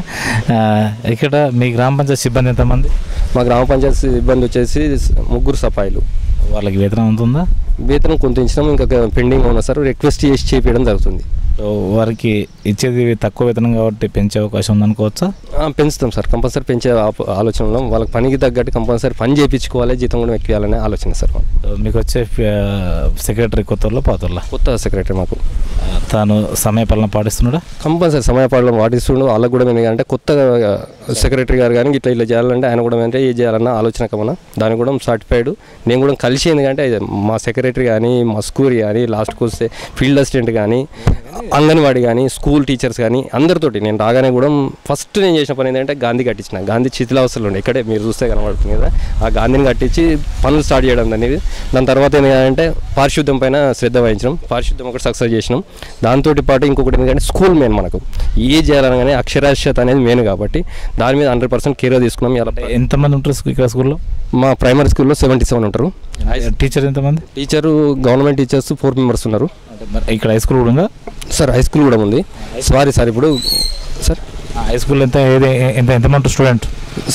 Speaker 1: ఇక్కడ మీ గ్రామ పంచాయతీ సిబ్బంది ఎంతమంది?
Speaker 2: మా గ్రామ పంచాయతీ సిబ్బంది వచ్చేసి 3 సఫాయిలు.
Speaker 1: వాళ్ళకి వేతనం ఉంటుందా?
Speaker 2: వేతనం కొంత ఇచ్చినాం, ఇంకా పెండింగ్ ఉన్నా సార్, రిక్వెస్ట్ చేసి చేపించడం జరుగుతుంది.
Speaker 1: వారికి ఇచ్చేది తక్కువ వేతనం కాబట్టి పెంచే అవకాశం ఉందనుకోవచ్చా?
Speaker 2: పెంచుతాం సార్, కంపల్సరీ పెంచే ఆలోచనలో వాళ్ళకి పనికి తగ్గట్టు కంపల్సరీ పని చేయించుకోవాలి, జీతం కూడా ఎక్కియాలనే ఆలోచన సార్.
Speaker 1: మీకు వచ్చే సెక్రటరీ కొత్తలో పాతల్లో?
Speaker 2: కొత్త సెక్రటరీ మాకు.
Speaker 1: తాను సమయపాలన పాటిస్తున్నాడా?
Speaker 2: కంపల్సరీ సమయపాలన పాటిస్తుండు. వాళ్ళకు కూడా ఏంటంటే కొత్త సెక్రటరీ గారు కానీ ఇట్లా చేయాలంటే ఆయన కూడా ఏంటంటే ఏం చేయాలన్న ఆలోచన కమన్నా దాన్ని కూడా సర్టిఫైడ్. నేను కూడా కలిసి ఎందుకంటే మా సెక్రటరీ కానీ మా స్కూల్ కానీ లాస్ట్కి వస్తే ఫీల్డ్ అసిస్టెంట్ కానీ అంగన్వాడీ కానీ స్కూల్ టీచర్స్ కానీ అందరితోటి నేను రాగానే కూడా ఫస్ట్ నేను చేసిన పని ఏంటంటే గాంధీ కట్టించిన. గాంధీ శిథిలావస్థలు ఉండే ఇక్కడే మీరు చూస్తే కనబడుతుంది కదా, ఆ గాంధీని కట్టించి పనులు స్టార్ట్ చేయడం అనేది. దాని తర్వాత ఏంటంటే పారిశుద్ధ్యం పైన శ్రద్ధ వహించడం, పారిశుద్ధ్యం ఒకటి సక్సెస్ చేసినాం. దాంతో పాటు ఇంకొకటి ఏంటంటే స్కూల్ మెయిన్ మనకు ఏ చేయాలనగానే అక్షరాస్యత అనేది మెయిన్ కాబట్టి దాని మీద 100% కేర్ తీసుకున్నాం. ఇలా
Speaker 1: ఎంతమంది ఉంటారు ఇక్కడ స్కూల్లో?
Speaker 2: మా ప్రైమరీ స్కూల్లో 77 ఉంటారు.
Speaker 1: టీచర్ ఎంతమంది?
Speaker 2: టీచరు గవర్నమెంట్ టీచర్స్ 4 మెంబర్స్ ఉన్నారు.
Speaker 1: ఇక్కడ హై స్కూల్ కూడా ఉందా
Speaker 2: సార్? హై స్కూల్ కూడా ఉంది. సార్ ఇప్పుడు సార్
Speaker 1: హై స్కూల్ ఎంతమంది స్టూడెంట్?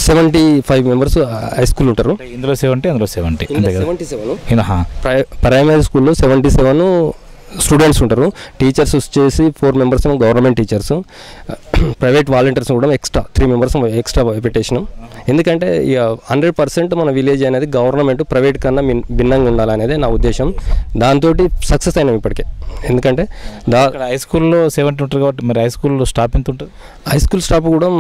Speaker 2: 75 మెంబర్స్ హై స్కూల్ ఉంటారు.
Speaker 1: ఇందులో 70 అందులో 70 అంతే కదా?
Speaker 2: 77 ప్రైమరీ స్కూల్లో 77 స్టూడెంట్స్ ఉంటారు. టీచర్స్ వచ్చేసి 4 members government teachers, private volunteers కూడా ఎక్స్ట్రా 3 మెంబర్స్ ఎక్స్ట్రా పెట్టేసినాం. ఎందుకంటే ఇక 100% మన విలేజ్ అనేది గవర్నమెంట్ ప్రైవేట్ కన్నా భిన్నంగా ఉండాలనేది నా ఉద్దేశం. దాంతో సక్సెస్ అయినాం ఇప్పటికే. ఎందుకంటే
Speaker 1: హై స్కూల్లో 70 ఉంటారు కాబట్టి మరి హై స్కూల్లో స్టాఫ్ ఎంత ఉంటుంది?
Speaker 2: హై స్కూల్ స్టాఫ్ కూడా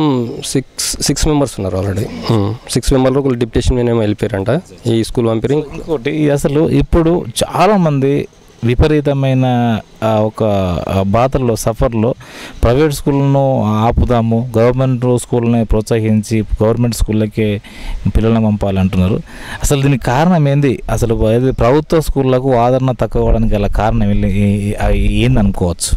Speaker 2: 6 మెంబర్స్ ఉన్నారు ఆల్రెడీ. 6 మెంబర్లు ఒకళ్ళు డిప్యూటేషన్ మీద వెళ్ళిపోయారంట, ఈ స్కూల్ పంపిణీ.
Speaker 1: ఇంకోటి అసలు ఇప్పుడు చాలామంది విపరీతమైన ఒక బాధల్లో సఫర్లో ప్రైవేట్ స్కూళ్ళను ఆపుదాము, గవర్నమెంట్ స్కూల్ని ప్రోత్సహించి గవర్నమెంట్ స్కూళ్ళకే పిల్లలను పంపాలంటున్నారు. అసలు దీనికి కారణం ఏంది? అసలు ప్రభుత్వ స్కూళ్ళకు ఆదరణ తక్కువ అవడానికి గల కారణం ఏందనుకోవచ్చు?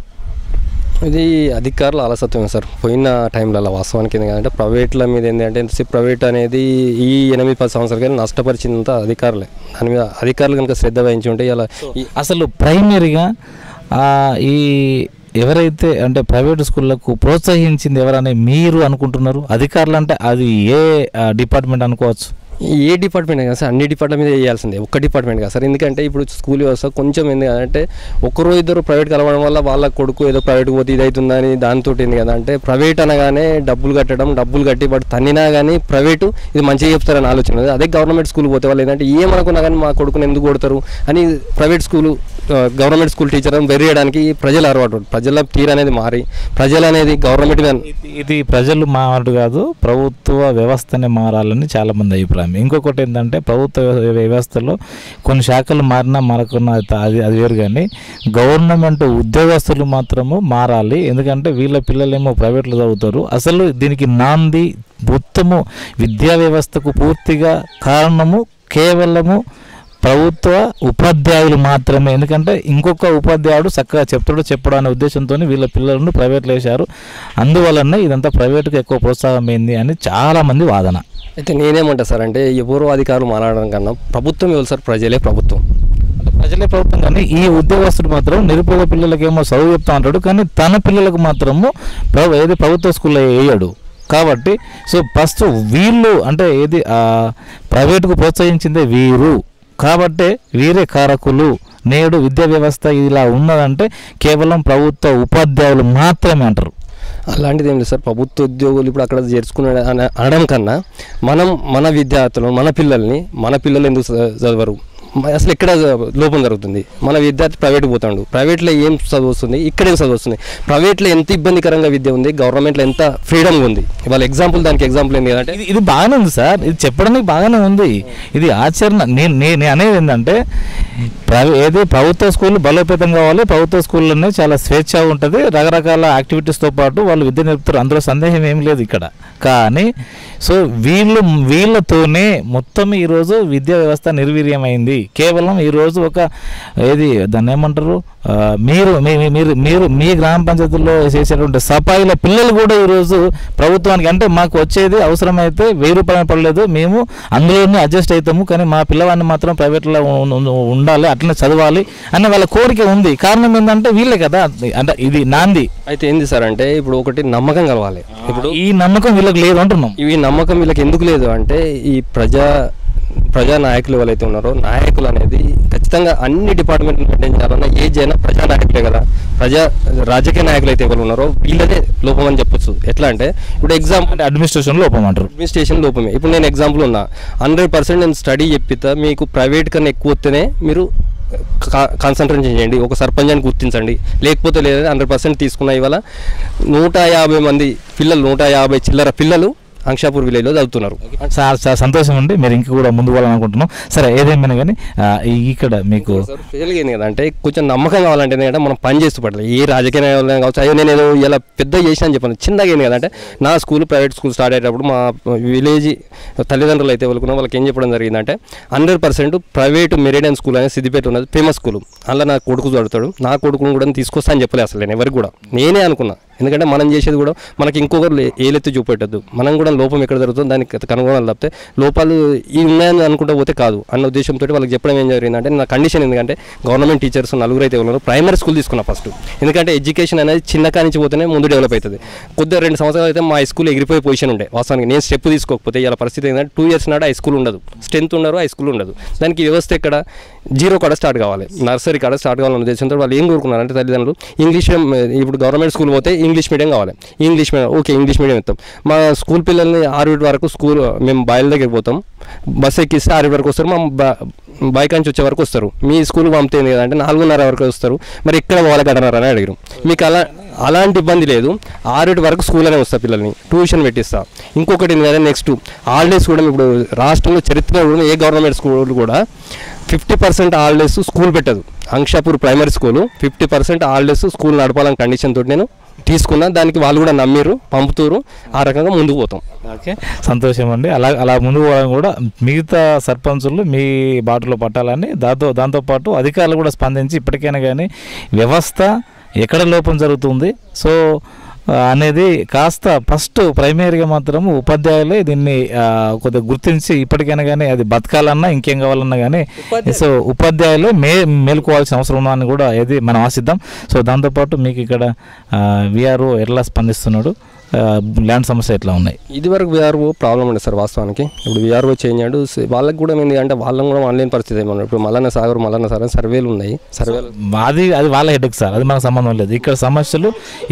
Speaker 2: ఇది అధికారుల అలసత్వమే సార్. పోయిన టైంలలో వాస్తవానికి ఎందుకంటే ప్రైవేట్ల మీద ఏంటంటే ఎంతసేపు ప్రైవేట్ అనేది ఈ 8-10 సంవత్సరాలు నష్టపరిచినంత అధికారులే. దాని మీద అధికారులు కనుక శ్రద్ధ వహించి ఉంటే ఇలా
Speaker 1: అసలు ప్రైమరీగా ఈ ఎవరైతే అంటే ప్రైవేట్ స్కూళ్ళకు ప్రోత్సహించింది ఎవరని మీరు అనుకుంటున్నారు? అధికారులు అంటే అది ఏ డిపార్ట్మెంట్ అనుకోవచ్చు?
Speaker 2: ఏ డిపార్ట్మెంట్ కాదు సార్, అన్ని డిపార్ట్మెంట్ మీద చేయాల్సిందే, ఒక్క డిపార్ట్మెంట్ కాదు సార్. ఎందుకంటే ఇప్పుడు స్కూల్ వ్యవస్థ కొంచెం ఎందుకంటే ఒకరు ఇద్దరు ప్రైవేట్ కలవడం వల్ల వాళ్ళ కొడుకు ఏదో ప్రైవేట్కి పోతే ఇది అవుతుందని దాంతో ఏంది కదా అంటే ప్రైవేట్ అనగానే డబ్బులు కట్టి బట్ తన్నినా కానీ ప్రైవేటు ఇది మంచిగా చెప్తారని ఆలోచన. అదే గవర్నమెంట్ స్కూల్ పోతే వాళ్ళు ఏంటంటే ఏమనుకున్నా కానీ మా కొడుకుని ఎందుకు కొడతారు అని private school government school teacher వెర్రియడానికి ప్రజలు అలవాటు. ప్రజల తీరు అనేది మారి ప్రజలు అనేది గవర్నమెంట్
Speaker 1: ఇది ప్రజలు మారడు కాదు, ప్రభుత్వ వ్యవస్థనే మారాలని చాలామంది అభిప్రాయం. ఇంకొకటి ఏంటంటే ప్రభుత్వ వ్యవస్థలో కొన్ని శాఖలు మారినా మారకున్నా అది వేరు, కానీ గవర్నమెంట్ ఉద్యోగస్తులు మాత్రము మారాలి. ఎందుకంటే వీళ్ళ పిల్లలేమో ప్రైవేట్లో చదువుతారు. అసలు దీనికి నాంది మొత్తము విద్యా వ్యవస్థకు పూర్తిగా కారణము కేవలము ప్రభుత్వ ఉపాధ్యాయులు మాత్రమే. ఎందుకంటే ఇంకొక ఉపాధ్యాయుడు చక్కగా చెప్పడం అనే ఉద్దేశంతో వీళ్ళ పిల్లలను ప్రైవేట్లో వేశారు. అందువలన ఇదంతా ప్రైవేట్కి ఎక్కువ ప్రోత్సాహమైంది అని చాలామంది వాదన.
Speaker 2: అయితే నేనేమంటా సార్ అంటే ఎవరో అధికారులు మాట్లాడడం కన్నా ప్రభుత్వం ఎవరు సార్? ప్రజలే ప్రభుత్వం
Speaker 1: కానీ ఈ ఉద్యోగస్తుడు మాత్రం నిరుపేద పిల్లలకేమో చదువు చెప్తా ఉంటాడు, కానీ తన పిల్లలకు మాత్రము ఏది ప్రభుత్వ స్కూల్లో వేయడు. కాబట్టి సో ఫస్ట్ వీళ్ళు అంటే ఏది ప్రైవేటుకు ప్రోత్సహించిందే వీరు కాబట్టి వీరే కారకులు. నేడు విద్యా వ్యవస్థ ఇలా ఉన్నదంటే కేవలం ప్రభుత్వ ఉపాధ్యాయులు మాత్రమే అంటారు.
Speaker 2: అలాంటిది ఏం లేదు సార్. ప్రభుత్వ ఉద్యోగులు ఇప్పుడు అక్కడ చేర్చుకునే అనడం కన్నా మన విద్యార్థులు మన పిల్లలు ఎందుకు చదవరు? అసలు ఎక్కడ లోపం జరుగుతుంది. మన విద్యార్థి ప్రైవేట్ పోతాడు, ప్రైవేట్లో ఏం చదువు వస్తుంది, ఇక్కడేం చదువు వస్తుంది. ప్రైవేట్లో ఎంత ఇబ్బందికరంగా విద్య ఉంది, గవర్నమెంట్లో ఎంత ఫ్రీడమ్గా ఉంది. ఇవాళ ఎగ్జాంపుల్ దానికి ఎగ్జాంపుల్ ఏంటి అంటే
Speaker 1: ఇది బాగానే ఉంది సార్, ఇది చెప్పడానికి బాగానే ఉంది. ఇది ఆచరణ నేను అనేది ఏంటంటే ఏది ప్రభుత్వ స్కూల్ బలోపేతం కావాలి, ప్రభుత్వ స్కూల్లోనే చాలా స్వేచ్ఛ ఉంటుంది, రకరకాల యాక్టివిటీస్తో పాటు వాళ్ళు విద్య నేర్పుతారు, అందులో సందేహం ఏం లేదు ఇక్కడ. కానీ సో వీళ్ళతోనే మొత్తం ఈరోజు విద్యా వ్యవస్థ నిర్వీర్యమైంది. కేవలం ఈరోజు ఒక ఏది దాన్ని ఏమంటారు, మీరు మీ గ్రామ పంచాయతీల్లో చేసేటువంటి సఫాయిల పిల్లలు కూడా ఈరోజు ప్రభుత్వానికి అంటే మాకు వచ్చేది అవసరమైతే 1000 రూపాయలు పడలేదు, మేము అందులోనే అడ్జస్ట్ అవుతాము, కానీ మా పిల్లవాడిని మాత్రం ప్రైవేట్లో ఉండాలి, అట్లనే చదవాలి అనే వాళ్ళ కోరిక ఉంది. కారణం ఏంటంటే వీళ్ళే కదా, అంటే ఇది నాంది.
Speaker 2: అయితే ఏంది సార్ అంటే ఇప్పుడు ఒకటి నమ్మకం కలవాలి. ఇప్పుడు
Speaker 1: ఈ నమ్మకం వీళ్ళకి లేదు అంటున్నాం.
Speaker 2: ఈ నమ్మకం వీళ్ళకి ఎందుకు లేదు అంటే ఈ ప్రజా నాయకులు ఎవరైతే ఉన్నారో, నాయకులు అనేది ఖచ్చితంగా అన్ని డిపార్ట్మెంట్లు మెయింటైన్ చేయాలన్నా ఏజ్ అయినా ప్రజా నాయకులే కదా. రాజకీయ నాయకులు అయితే ఎవరు ఉన్నారో వీళ్ళదే లోపం అని చెప్పొచ్చు. ఎట్లా అంటే ఇప్పుడు ఎగ్జాంపుల్
Speaker 1: అడ్మినిస్ట్రేషన్ లోపం అంటారు,
Speaker 2: అడ్మినిస్ట్రేషన్ లోపమే. ఇప్పుడు నేను ఎగ్జాంపుల్ ఉన్నా 100% నేను స్టడీ చెప్పితే మీకు ప్రైవేట్ కన్నా ఎక్కువ వస్తేనే మీరు కాన్సన్ట్రేషన్ చేయండి, ఒక సర్పంచాన్ని గుర్తించండి, లేకపోతే లేదని 100% తీసుకున్న ఇవాళ 150 మంది పిల్లలు 150 చిల్లర పిల్లలు అంకుషాపూర్ విలేజ్లో చదువుతున్నారు.
Speaker 1: చాలా సంతోషం అండి, మీరు ఇంకా కూడా ముందు పోవాలనుకుంటున్నాం. సరే ఏదేమైనా కానీ ఇక్కడ మీకు
Speaker 2: స్పెషల్గా ఏంది కదా అంటే కొంచెం నమ్మకం కావాలంటే ఏంటంటే మనం పని చేస్తూ పడాలి. ఏ రాజకీయ కావచ్చు, అయ్యో నేను ఏదో ఇలా పెద్ద చేసిన అని చెప్పాను, చిన్నగా ఏంది కదంటే నా స్కూల్ ప్రైవేట్ స్కూల్ స్టార్ట్ అయ్యేటప్పుడు మా విలేజ్ తల్లిదండ్రులు అయితే వాళ్ళకి ఏం చెప్పడం జరిగిందంటే 100% ప్రైవేట్ మెరిడియన్ స్కూల్ అనేది సిద్దిపేట ఉన్నది ఫేమస్ స్కూల్, అందులో నా కొడుకు చదువుతాడు, నా కొడుకును కూడా తీసుకొస్తా అని చెప్పలేదు అసలు నేను ఎవరికి కూడా. నేనే అనుకున్నా, ఎందుకంటే మనం చేసేది కూడా మనకి ఇంకొకరు ఏలెత్తి చూపెట్టద్దు, మనం కూడా లోపం ఎక్కడ జరుగుతుంది దానికి కనుగొనాలి తప్పితే లోపాలు ఈ ఉన్నాయని అనుకుంటూ పోతే కాదు అన్న ఉద్దేశంతో వాళ్ళకి చెప్పడం ఏం జరిగిందంటే నా కండిషన్ ఎందుకంటే గవర్నమెంట్ టీచర్స్ 4 అయితే ఉన్నారు, ప్రైమరీ స్కూల్ తీసుకున్నా ఫస్ట్. ఎందుకంటే ఎడ్యుకేషన్ అనేది చిన్న కానించి పోతేనే ముందు డెవలప్ అవుతుంది. కొద్దిగా 2 సంవత్సరాలు అయితే మా స్కూల్ ఎగిరిపోయే పొజిషన్ ఉండే వాస్తవానికి. నేను స్టెప్ తీసుకోకపోతే ఇలా పరిస్థితి ఏంటంటే 2 years నాడు హై స్కూల్ ఉండదు, స్ట్రెంత్ ఉండరు, హై స్కూల్ ఉండదు. దానికి వ్యవస్థ ఎక్కడ 0 కాడ స్టార్ట్ కావాలి, నర్సరీ కాడ స్టార్ట్ కావాలన్న ఉద్దేశంతో వాళ్ళు ఏం కోరుకున్నారంటే తల్లిదండ్రులు ఇంగ్లీష్ ఇప్పుడు గవర్నమెంట్ స్కూల్ పోతే ఇంగ్లీష్ మీడియం కావాలి, English medium okay English medium ఇస్తాం. మా స్కూల్ పిల్లల్ని 6 వరకు స్కూల్ మేము బాయిల దగ్గరికి పోతాం, బస్సు ఎక్కిస్తే 6 వరకు వస్తారు, మా బైక్ నుంచి వచ్చే వరకు వస్తారు. మీ స్కూల్ పంపుతుంది కదంటే 4:30 వరకు వస్తారు, మరి ఇక్కడ పోవాలి కదన్నారని అడిగారు. మీకు అలాంటి ఇబ్బంది లేదు, 6 వరకు స్కూల్ అనే వస్తా, పిల్లల్ని ట్యూషన్ పెట్టిస్తా. ఇంకొకటి ఏంటి కదా నెక్స్ట్ హాలిడేస్ కూడా ఇప్పుడు రాష్ట్రంలో చరిత్ర కూడా ఏ గవర్నమెంట్ స్కూల్ కూడా 50% హాలిడేస్ స్కూల్ పెట్టదు. Ankushapur primary school 50% holidays school నడపాలని కండిషన్ తోటి నేను తీసుకున్నా, దానికి వాళ్ళు కూడా నమ్మిరు, పంపుతారు, ఆ రకంగా ముందుకు పోతాం.
Speaker 1: ఓకే సంతోషం అండి. అలా ముందుకు పోవడం కూడా మిగతా సర్పంచులు మీ బాటలో పట్టాలని దాంతోపాటు అధికారులు కూడా స్పందించి ఇప్పటికైనా కానీ వ్యవస్థ ఎక్కడ లోపం జరుగుతుంది సో అనేది కాస్త ఫస్ట్ ప్రైమరీగా మాత్రం ఉపాధ్యాయులే దీన్ని కొద్దిగా గుర్తించి ఇప్పటికైనా కానీ అది బతకాలన్నా ఇంకేం కావాలన్నా కానీ సో ఉపాధ్యాయులు మేలుకోవాల్సిన అవసరం ఉందని కూడా ఏది మనం ఆశిద్దాం. సో దాంతోపాటు మీకు ఇక్కడ విఆర్ఓ ఎట్లా స్పందిస్తున్నాడు, ల్యాండ్ సమస్య ఎట్లా ఉన్నాయి?
Speaker 2: ఇదివరకు విఆర్ఓ ప్రాబ్లం ఉండదు సార్ వాస్తవానికి. ఇప్పుడు విఆర్ఓ చేంజ్ అయ్యాడు, వాళ్ళకి కూడా ఏంటి అంటే వాళ్ళని కూడా ఆన్లైన్ పరిస్థితి ఏమన్నా ఇప్పుడు మల్లన్న సాగర్ సర్వేలు ఉన్నాయి, సర్వేలు
Speaker 1: అది వాళ్ళ హెడ్కి సార్, అది మనకు సంబంధం లేదు. ఇక్కడ సమస్యలు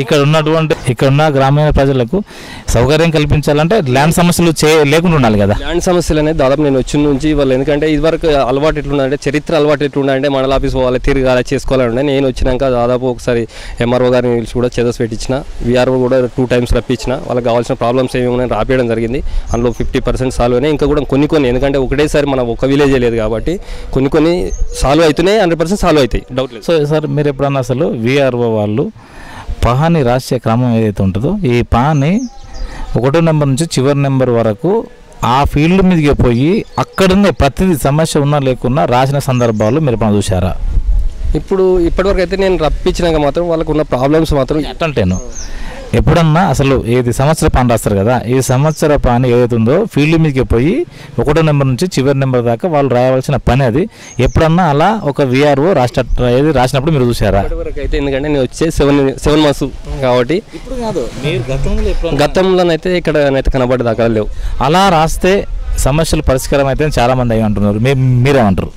Speaker 1: ఇక్కడ ఉన్న గ్రామీణ ప్రజలకు సౌకర్యం కల్పించాలంటే ల్యాండ్ సమస్యలు లేకుండా ఉండాలి కదా.
Speaker 2: ల్యాండ్ సమస్యలు అనేది దాదాపు నేను వచ్చిన నుంచి వాళ్ళు ఎందుకంటే ఇదివరకు అలవాటు ఎట్లుందంటే చరిత్ర అలవాటు ఎట్లుందంటే మండల ఆఫీస్ పోవాలి, తిరగాలి, చేసుకోవాలంటే నేను వచ్చినాక దాదాపు ఒకసారి ఎంఆర్ఓ గారిని పిలిచి కూడా చెదస్ పెట్టించిన, విఆర్ఓ కూడా 2 times ఇచ్చిన, వాళ్ళకి కావాల్సిన ప్రాబ్లమ్స్ ఏమి ఉన్నాయని రాపేయడం జరిగింది. అందులో 50% సాల్వ్ అయినాయి, ఇంకా కూడా కొన్ని ఎందుకంటే ఒకటేసారి మన ఒక విలేజే లేదు కాబట్టి కొన్ని సాల్వ్ అవుతున్నాయి, 100% సాల్వ్ అవుతాయి, డౌట్ లేదు.
Speaker 1: సో సార్ మీరు ఎప్పుడన్నా అసలు విఆర్ఓ వాళ్ళు పహాని రాసే క్రమం ఏదైతే ఉంటుందో ఈ పహాని 1వ నెంబర్ నుంచి చివరి నెంబర్ వరకు ఆ ఫీల్డ్ మీదకి పోయి అక్కడనే ప్రతిదీ సమస్య ఉన్నా లేకున్నా రాసిన సందర్భాలు మీరు ఎప్పుడన్నా చూసారా?
Speaker 2: ఇప్పటివరకు అయితే నేను రప్పించినాక మాత్రం వాళ్ళకు ఉన్న ప్రాబ్లమ్స్ మాత్రం
Speaker 1: ఎట్లంటేను ఎప్పుడన్నా అసలు ఏది సంవత్సర పాన్ రాస్తారు కదా, ఈ సంవత్సర పాన్ ఏదైతుందో ఫీల్డ్ మీదకి పోయి 1వ నెంబర్ నుంచి చివరి నెంబర్ దాకా వాళ్ళు రాయవలసిన పని అది ఎప్పుడన్నా అలా ఒక విఆర్ఓ రాసినప్పుడు మీరు చూసారా?
Speaker 2: అయితే ఎందుకంటే నేను వచ్చే 7 months కాబట్టి
Speaker 1: ఇప్పుడు కాదు, మీరు
Speaker 2: గతంలోనైతే ఇక్కడనైతే కనబడే దాకా లేవు.
Speaker 1: అలా రాస్తే సమస్యలు పరిష్కారం అయితే చాలామంది అయ్యి అంటున్నారు, మీరేమంటారు?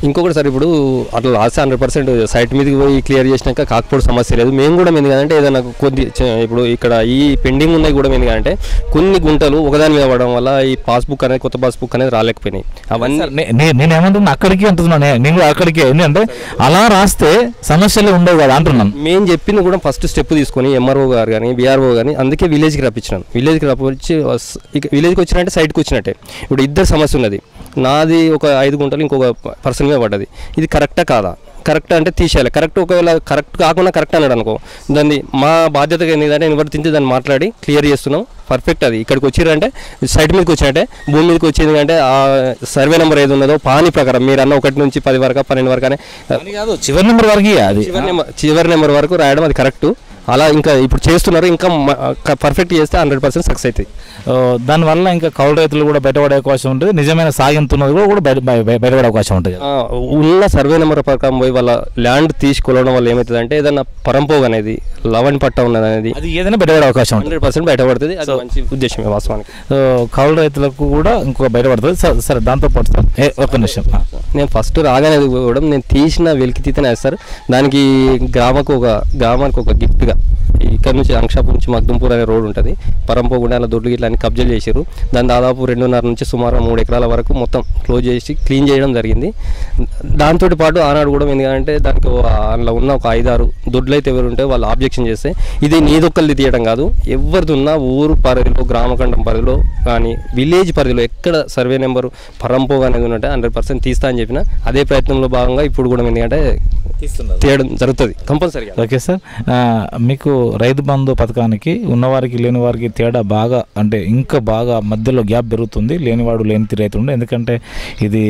Speaker 2: ఇంకొకటి సార్, ఇప్పుడు అట్లా రాస్తే 100% సైట్ మీదకి పోయి క్లియర్ చేసినాక కాకపోతే సమస్య లేదు. మేము కూడా ఎందుకంటే ఏదైనా కొద్ది ఇప్పుడు ఇక్కడ ఈ పెండింగ్ ఉన్నాయి కూడా ఎందుకంటే కొన్ని గుంటలు ఒకదాని మీద పడడం వల్ల ఈ పాస్బుక్ అనేది కొత్త పాస్బుక్ అనేది రాలేకపోయినాయి. అవన్నీ
Speaker 1: నేను ఏమంటున్నా అక్కడికి అంటున్నాను, నేను కూడా అక్కడికి. ఎందుకంటే అలా రాస్తే సమస్యలు ఉండవు కదా అంటున్నాను.
Speaker 2: మేము చెప్పింది కూడా ఫస్ట్ స్టెప్ తీసుకొని ఎంఆర్ఓ గారు కానీ బీఆర్ఓ కానీ అందుకే విలేజ్కి రప్పించినాను. విలేజ్కి రప్పించి విలేజ్కి వచ్చినట్టే సైట్కి వచ్చినట్టే. ఇప్పుడు ఇద్దరు సమస్య ఉన్నది, నాది ఒక 5 గుంటలు ఇంకొక పర్సన్ మీద పడ్డది. ఇది కరెక్టా కాదా? కరెక్ట్ అంటే తీసేయాలి. కరెక్ట్ ఒకవేళ కరెక్ట్ కాకుండా కరెక్ట్ అన్నాడు అనుకో, దాన్ని మా బాధ్యతగా ఏంటంటే నివర్తించి దాన్ని మాట్లాడి క్లియర్ చేస్తున్నాం. పర్ఫెక్ట్. అది ఇక్కడికి వచ్చిరంటే సైట్ మీదకి వచ్చినట్టే, భూమి మీదకి వచ్చింది అంటే ఆ సర్వే నెంబర్ ఏది ఉన్నదో పాని ప్రకారం మీరు అన్న 1 నుంచి 10 వరకు 12 వరకు అనే
Speaker 1: కాదు, చివరి నెంబర్ వరకు, అది
Speaker 2: చివరి నెంబర్ వరకు రాయడం అది కరెక్ట్. అలా ఇంకా ఇప్పుడు చేస్తున్నారు, ఇంకా పర్ఫెక్ట్ చేస్తే 100% సక్సెస్ అవుతుంది.
Speaker 1: దానివల్ల ఇంకా కౌలు రైతులు కూడా బయటపడే అవకాశం ఉంటుంది, నిజమైన సాగింతున్నది కూడా బయటపడే అవకాశం ఉంటుంది.
Speaker 2: ఉన్న సర్వే నెంబర్ ప్రకారం పోయి వాళ్ళ ల్యాండ్ తీసుకెళ్ళడం వల్ల ఏమవుతుంది అంటే ఏదైనా పరంపోగు అనేది లవణ్ పట్ట ఉన్నది అనేది
Speaker 1: అది ఏదైనా బయటపడే అవకాశం
Speaker 2: 100% బయటపడుతుంది. అది మంచి ఉద్దేశమే వాస్తవానికి.
Speaker 1: కౌలు రైతులకు కూడా ఇంకో బయటపడుతుంది. సరే, దాంతోపాటు సార్ ఒక నిమిషం,
Speaker 2: నేను ఫస్ట్ రాగానే కూడా నేను తీసిన వెలికితీతనే సార్, దానికి గ్రామానికి ఒక గిఫ్ట్గా ఇక్కడ నుంచి అంకుషాపూర్ నుంచి మగ్దుంపూర్ అనే రోడ్ ఉంటుంది, పరంపోగుండా అలా దొడ్లు గిట్ల అన్ని కబ్జాలు చేశారు. దాని దాదాపు 2.5 నుంచి సుమారు 3 ఎకరాల వరకు మొత్తం క్లోజ్ చేసి క్లీన్ చేయడం జరిగింది. దాంతో పాటు ఆనాడు కూడా ఎందుకంటే దానికి అందులో ఉన్న ఒక 5-6 దొడ్లు అయితే ఎవరు ఉంటే వాళ్ళు ఆబ్జెక్షన్ చేస్తే ఇది నీదొక్కరిది తీయడం కాదు, ఎవరిది ఉన్నా ఊరు పరిధిలో గ్రామఖండం పరిధిలో కానీ విలేజ్ పరిధిలో ఎక్కడ సర్వే నెంబరు పరంపోగు అనేది ఉన్నట్టే 100% తీస్తా అని చెప్పిన అదే ప్రయత్నంలో భాగంగా ఇప్పుడు కూడా ఎందుకంటే తీయడం జరుగుతుంది కంపల్సరీగా.
Speaker 1: ఓకే సార్, మీకు రైతు బంధు పథకానికి ఉన్నవారికి లేని వారికి తేడా బాగా అంటే ఇంకా బాగా మధ్యలో గ్యాప్ పెరుగుతుంది, లేనివాడు లేని రైతు ఉండే. ఎందుకంటే ఇది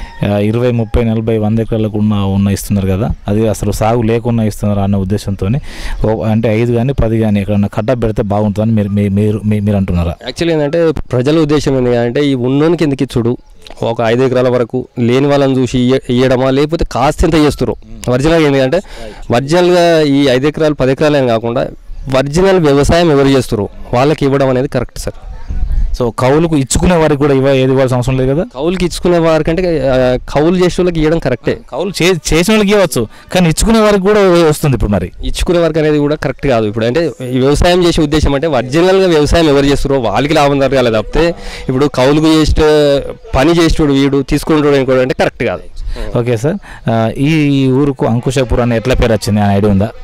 Speaker 1: 20, 30, 40, 100 ఎకరాలకు ఉన్న ఇస్తున్నారు కదా, అది అసలు సాగు లేకుండా ఇస్తున్నారు అన్న ఉద్దేశంతో అంటే 5 కానీ 10 కానీ ఎక్కడన్నా కట్ట పెడితే బాగుంటుందని మీరు అంటున్నారా?
Speaker 2: యాక్చువల్లీ ఏంటంటే ప్రజల ఉద్దేశం ఏంటి అంటే ఈ ఉన్నోనికి ఎందుకు ఇచ్చుడు, ఒక 5 ఎకరాల వరకు లేని వాళ్ళని చూసి ఇవ్వడమా లేకపోతే కాస్ట్ ఎంత చేస్తారు. ఒరిజినల్గా ఎందుకంటే ఒరిజినల్గా ఈ 5 ఎకరాలు 10 ఎకరాలు అని కాకుండా ఒరిజినల్ వ్యవసాయం ఎవరు చేస్తారు వాళ్ళకి ఇవ్వడం అనేది కరెక్ట్ సార్.
Speaker 1: సో కౌలుకు ఇచ్చుకునే వారికి కూడా ఏది ఇవ్వాల్సిన అవసరం లేదు కదా.
Speaker 2: కౌలుకి ఇచ్చుకునే వారికంటే కౌలు చేసే వాళ్ళకి ఇవ్వడం కరెక్టే.
Speaker 1: కౌలు చేసిన వాళ్ళకి ఇవ్వచ్చు, కానీ ఇచ్చుకునే వారికి కూడా వస్తుంది. ఇప్పుడు మరి
Speaker 2: ఇచ్చుకునే వారికి అనేది కూడా కరెక్ట్ కాదు. ఇప్పుడు అంటే వ్యవసాయం చేసే ఉద్దేశం అంటే ఒరిజినల్గా వ్యవసాయం ఎవరు చేస్తారో వాళ్ళకి లాభం జరగాలి తప్పితే ఇప్పుడు కౌలుకు చేసే పని చేసేవాడు వీడు తీసుకుంటాడు అంటే కరెక్ట్ కాదు.
Speaker 1: ఓకే సార్, ఈ ఊరుకు అంకుషాపూర్ అని ఎట్లా పేరు వచ్చింది అని ఐడియా ఉందా?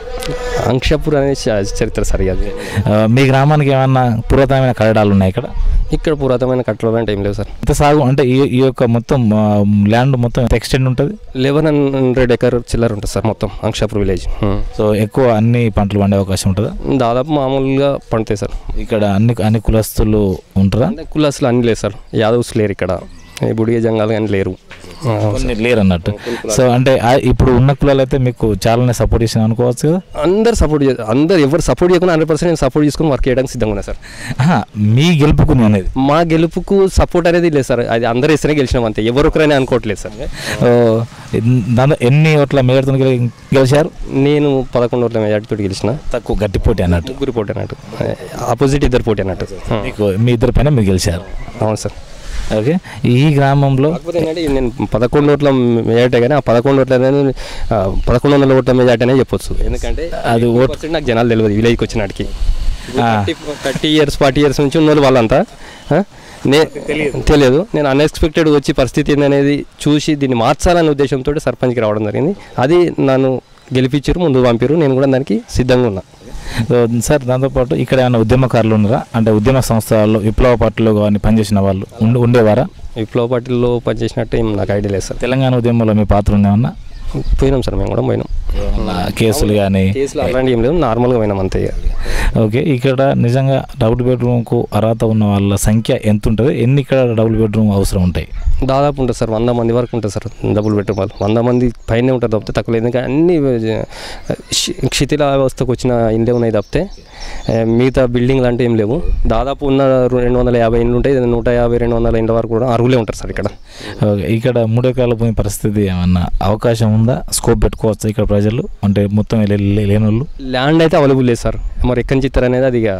Speaker 2: అంకుషాపూర్ అనే చరిత్ర సరిగా.
Speaker 1: మీ గ్రామానికి ఏమన్నా పురాతనమైన కట్టడాలు ఉన్నాయి ఇక్కడ?
Speaker 2: ఇక్కడ పురాతనమైన కట్టడాలు అంటే ఏం లేవు సార్.
Speaker 1: ఇంత సాగు అంటే ఈ యొక్క మొత్తం ల్యాండ్ మొత్తం ఎక్స్టెండ్ ఉంటుంది,
Speaker 2: 1100 ఎకర్ చిల్లర ఉంటుంది సార్ మొత్తం అంకుషాపూర్ విలేజ్.
Speaker 1: సో ఎక్కువ అన్ని పంటలు పండే అవకాశం ఉంటుందా?
Speaker 2: దాదాపు మామూలుగా పండుతాయి సార్.
Speaker 1: ఇక్కడ అన్ని కులస్తులు ఉంటారా?
Speaker 2: కులస్తులు అన్ని లేదు సార్, యాదవ్స్ లేరు ఇక్కడ, బుడిగే జంగాలు కానీ లేరు
Speaker 1: అన్నట్టు. సో అంటే ఇప్పుడు ఉన్న కులాలు అయితే మీకు చాలానే సపోర్ట్ చేసిన అనుకోవచ్చు కదా?
Speaker 2: అందరు ఎవరు సపోర్ట్ చేయకుండా 100% నేను సపోర్ట్ చేసుకుని వర్క్ చేయడానికి సిద్ధంగా ఉన్నా సార్.
Speaker 1: మీ గెలుపుకు అనేది
Speaker 2: మా గెలుపుకు సపోర్ట్ అనేది లేదు సార్, అది అందరూ ఇస్తేనే గెలిచినాం అంతే, ఎవరొకరైనా అనుకోవట్లేదు సార్.
Speaker 1: దాంట్లో ఎన్ని ఓట్ల మెజార్టీతో గెలిచారు?
Speaker 2: నేను 11 ఓట్ల మెజార్టీతో గెలిచిన.
Speaker 1: తక్కువ గట్టి పోటీ అన్నట్టు,
Speaker 2: ముగ్గురు పోటీ అన్నట్టు, ఆపోజిట్ 2 పోటీ అన్నట్టు.
Speaker 1: మీకు మీ 2 పైన మీరు గెలిచారు?
Speaker 2: అవును సార్.
Speaker 1: ఓకే, ఈ గ్రామంలో
Speaker 2: నేను 11 ఓట్ల మెజార్టీ కానీ ఆ 11 ఓట్ల 1100 ఓట్ల మెజార్టీ అనే చెప్పొచ్చు. ఎందుకంటే అది ఓట్ నాకు జనాలు తెలియదు విలేజ్కి వచ్చినాటికి. 30 years 40 years నుంచి ఉన్న వాళ్ళంతా తెలియదు. నేను అన్ఎక్స్పెక్టెడ్ వచ్చి పరిస్థితి ఏందనేది చూసి దీన్ని మార్చాలనే ఉద్దేశంతో సర్పంచ్కి రావడం జరిగింది. అది నన్ను గెలిపించారు, ముందు పంపారు, నేను కూడా దానికి సిద్ధంగా ఉన్నా.
Speaker 1: సార్ దాంతోపాటు ఇక్కడ ఏమైనా ఉద్యమకారులు ఉన్నారా? అంటే ఉద్యమ సంస్థల్లో విప్లవ పార్టీలో కానీ పనిచేసిన వాళ్ళు ఉండేవారా?
Speaker 2: విప్లవ పార్టీలో పనిచేసినట్టు ఏం నాకు ఐడియా లేదు సార్.
Speaker 1: తెలంగాణ ఉద్యమంలో మీ పాత్ర ఉందేమన్నా?
Speaker 2: పోయినాం సార్, మేము కూడా పోయినాం.
Speaker 1: కేసులు కానీ
Speaker 2: అలాంటివి ఏం లేదు, నార్మల్గా పోయినాం అంతే.
Speaker 1: ఓకే, ఇక్కడ నిజంగా డబుల్ బెడ్రూమ్కు అర్హత ఉన్న వాళ్ళ సంఖ్య ఎంత ఉంటుంది? ఎన్ని ఇక్కడ డబుల్ బెడ్రూమ్ అవసరం ఉంటాయి?
Speaker 2: దాదాపు ఉంటుంది సార్, 100 మంది వరకు ఉంటుంది సార్ డబుల్ బెడ్రూమ్ వాళ్ళు. 100 మంది పైనే ఉంటారు తప్పితే తక్కువ లేదు. ఎందుకంటే అన్ని శిథిలావస్థకు వచ్చిన ఇండ్లే ఉన్నాయి తప్పితే మిగతా బిల్డింగ్లు అంటే ఏం లేవు. దాదాపు ఉన్న 250 ఇండ్లు ఉంటాయి, 150-200 ఇండ్ల వరకు కూడా అర్హులే ఉంటారు సార్ ఇక్కడ.
Speaker 1: ఓకే, ఇక్కడ 3 ఎకరాల భూమి పరిస్థితి ఏమన్నా అవకాశం ఉందా? స్కోప్ పెట్టుకోవచ్చు ఇక్కడ ప్రజలు అంటే మొత్తం లేని వాళ్ళు?
Speaker 2: ల్యాండ్ అయితే అవైలబుల్ లేదు సార్, మరి ఎక్కడి నుంచి ఇస్తారు అనేది అది.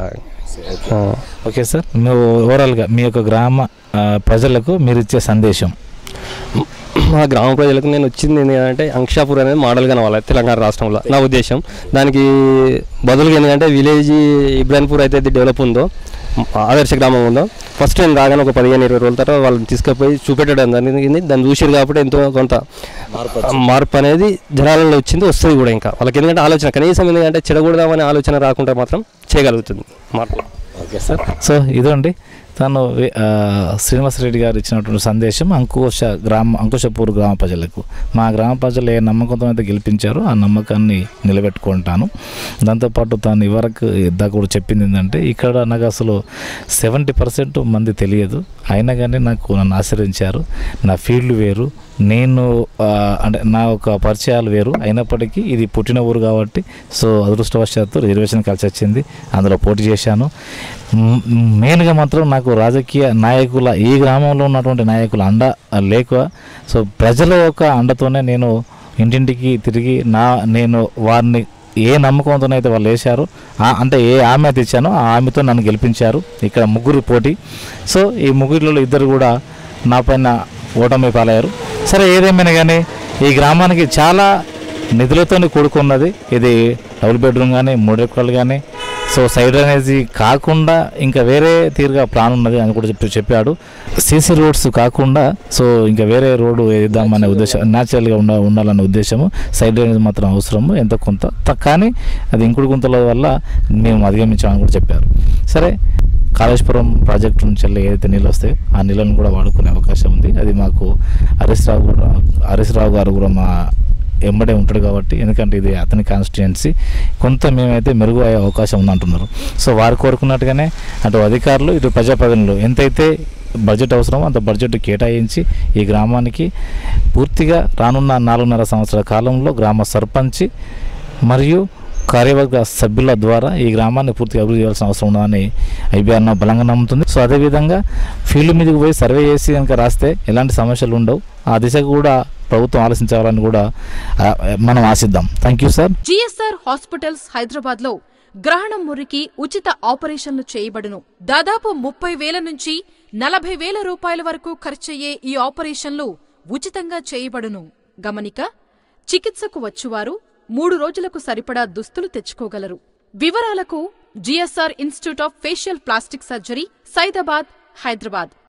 Speaker 1: ఓకే సార్, నువ్వు ఓవరాల్గా మీ యొక్క గ్రామ ప్రజలకు మీరు ఇచ్చే సందేశం?
Speaker 2: మా గ్రామ ప్రజలకు నేను వచ్చింది ఏంటంటే అంకుషాపూర్ అనేది మోడల్ కనవాలి తెలంగాణ రాష్ట్రంలో నా ఉద్దేశం. దానికి బదులుగా ఏంటంటే విలేజ్ ఇబ్రాన్పూర్ అయితే డెవలప్ ఉందో, ఆదర్శ గ్రామం ఉందో, ఫస్ట్ టైం రాగానే ఒక 15-20 రోజుల తర్వాత వాళ్ళని తీసుకుపోయి చూపెట్టడం జరిగింది. దాన్ని చూసారు కాబట్టి ఎంతో కొంత మార్పు అనేది జనాలలో వచ్చింది, వస్తుంది కూడా. ఇంకా వాళ్ళకి ఎందుకంటే ఆలోచన కనీసం ఎందుకంటే చెడగొడదామనే ఆలోచన రాకుండా మాత్రం చేయగలుగుతుంది మార్పు.
Speaker 1: Okay sir. సో ఇదండి తను శ్రీనివాస్ రెడ్డి గారు ఇచ్చినటువంటి సందేశం అంకుశపూర్ గ్రామ ప్రజలకు. మా గ్రామ ప్రజలు ఏ నమ్మకంతో అయితే గెలిపించారో ఆ నమ్మకాన్ని నిలబెట్టుకుంటాను. దాంతోపాటు తాను ఇవరకు ఇందాక కూడా చెప్పింది ఏంటంటే ఇక్కడ నాకు అసలు 70% మంది తెలియదు, అయినా కానీ నన్ను ఆశ్రయించారు. నా ఫీల్డ్ వేరు, నేను అంటే నా ఒక పరిచయాలు వేరు, అయినప్పటికీ ఇది పుట్టిన ఊరు కాబట్టి సో అదృష్టవశాత్తు రిజర్వేషన్ కలిసి వచ్చింది, అందులో పోటీ చేశాను. మెయిన్గా మాత్రం నాకు రాజకీయ నాయకుల, ఈ గ్రామంలో ఉన్నటువంటి నాయకుల అండ లేక, సో ప్రజల యొక్క అండతోనే నేను ఇంటింటికి తిరిగి నేను వారిని ఏ నమ్మకంతోనైతే వాళ్ళు వేశారో, అంటే ఏ హామీ అయితే ఇచ్చానో ఆ హామీతో నన్ను గెలిపించారు. ఇక్కడ 3 పోటీ. సో ఈ 3లో 2 కూడా నా పైన ఓటమి పాలయ్యారు. సరే, ఏదేమైనా కానీ ఈ గ్రామానికి చాలా నిధులతో కూడుకున్నది. ఇది డబుల్ బెడ్రూమ్ కానీ 3 ఎకరాలు కానీ, సో సైడ్ డ్రైనేజీ కాకుండా ఇంకా వేరే తీరుగా ప్లాన్ ఉన్నది అని కూడా చెప్పాడు. సీసీ రోడ్స్ కాకుండా సో ఇంకా వేరే రోడ్డు వేద్దామనే ఉద్దేశం, న్యాచురల్గా ఉండాలనే ఉద్దేశము. సైడ్ డ్రైనేజ్ మాత్రం అవసరము ఎంత కొంత, కానీ అది ఇంకుడు గుంతల వల్ల మేము అధిగమించామని కూడా చెప్పారు. సరే, కాళేశ్వరం ప్రాజెక్టు నుంచి ఏదైతే నీళ్ళు వస్తాయో ఆ నీళ్ళను కూడా వాడుకునే అవకాశం ఉంది. అది మాకు హరీష్ రావు గారు కూడా మా ఎంబడే ఉంటాడు కాబట్టి, ఎందుకంటే ఇది అతని కాన్స్టిట్యుయెన్సీ, కొంత మేమైతే మెరుగు అయ్యే అవకాశం ఉందంటున్నారు. సో వారు కోరుకున్నట్టుగానే అటు అధికారులు ఇటు ప్రజాప్రతినిధులు ఎంతైతే బడ్జెట్ అవసరమో అంత బడ్జెట్ కేటాయించి ఈ గ్రామానికి పూర్తిగా రానున్న 4.5 సంవత్సరాల కాలంలో గ్రామ సర్పంచి మరియు కార్యవర్గ సభ్యుల ద్వారా ఈ గ్రామాన్ని పూర్తిగా అభివృద్ధి చేయాల్సిన అవసరం ఉందని IBR నౌ బలంగా నమ్ముతుంది. సో అదేవిధంగా ఫీల్డ్ మీదకి పోయి సర్వే చేసి కనుక రాస్తే ఎలాంటి సమస్యలు ఉండవు. ఆ దిశగా కూడా ప్రభుత్వం ఆలోచించాలని కూడా మనం ఆశిద్దాం. Thank you sir.
Speaker 3: GSR hospitals Hyderabad లో గ్రహణం మురికి ఉచిత ఆపరేషన్లు చేయబడును. దాదాపు 30,000 నుంచి 40,000 రూపాయల వరకు ఖర్చయ్యే ఈ ఆపరేషన్లు ఉచితంగా చేయబడును. గమనిక, చికిత్సకు వచ్చువారు 3 రోజులకు సరిపడా దుస్తులు తెచ్చుకోగలరు. వివరాలకు GSR institute of facial plastic surgery, Saidabad, Hyderabad.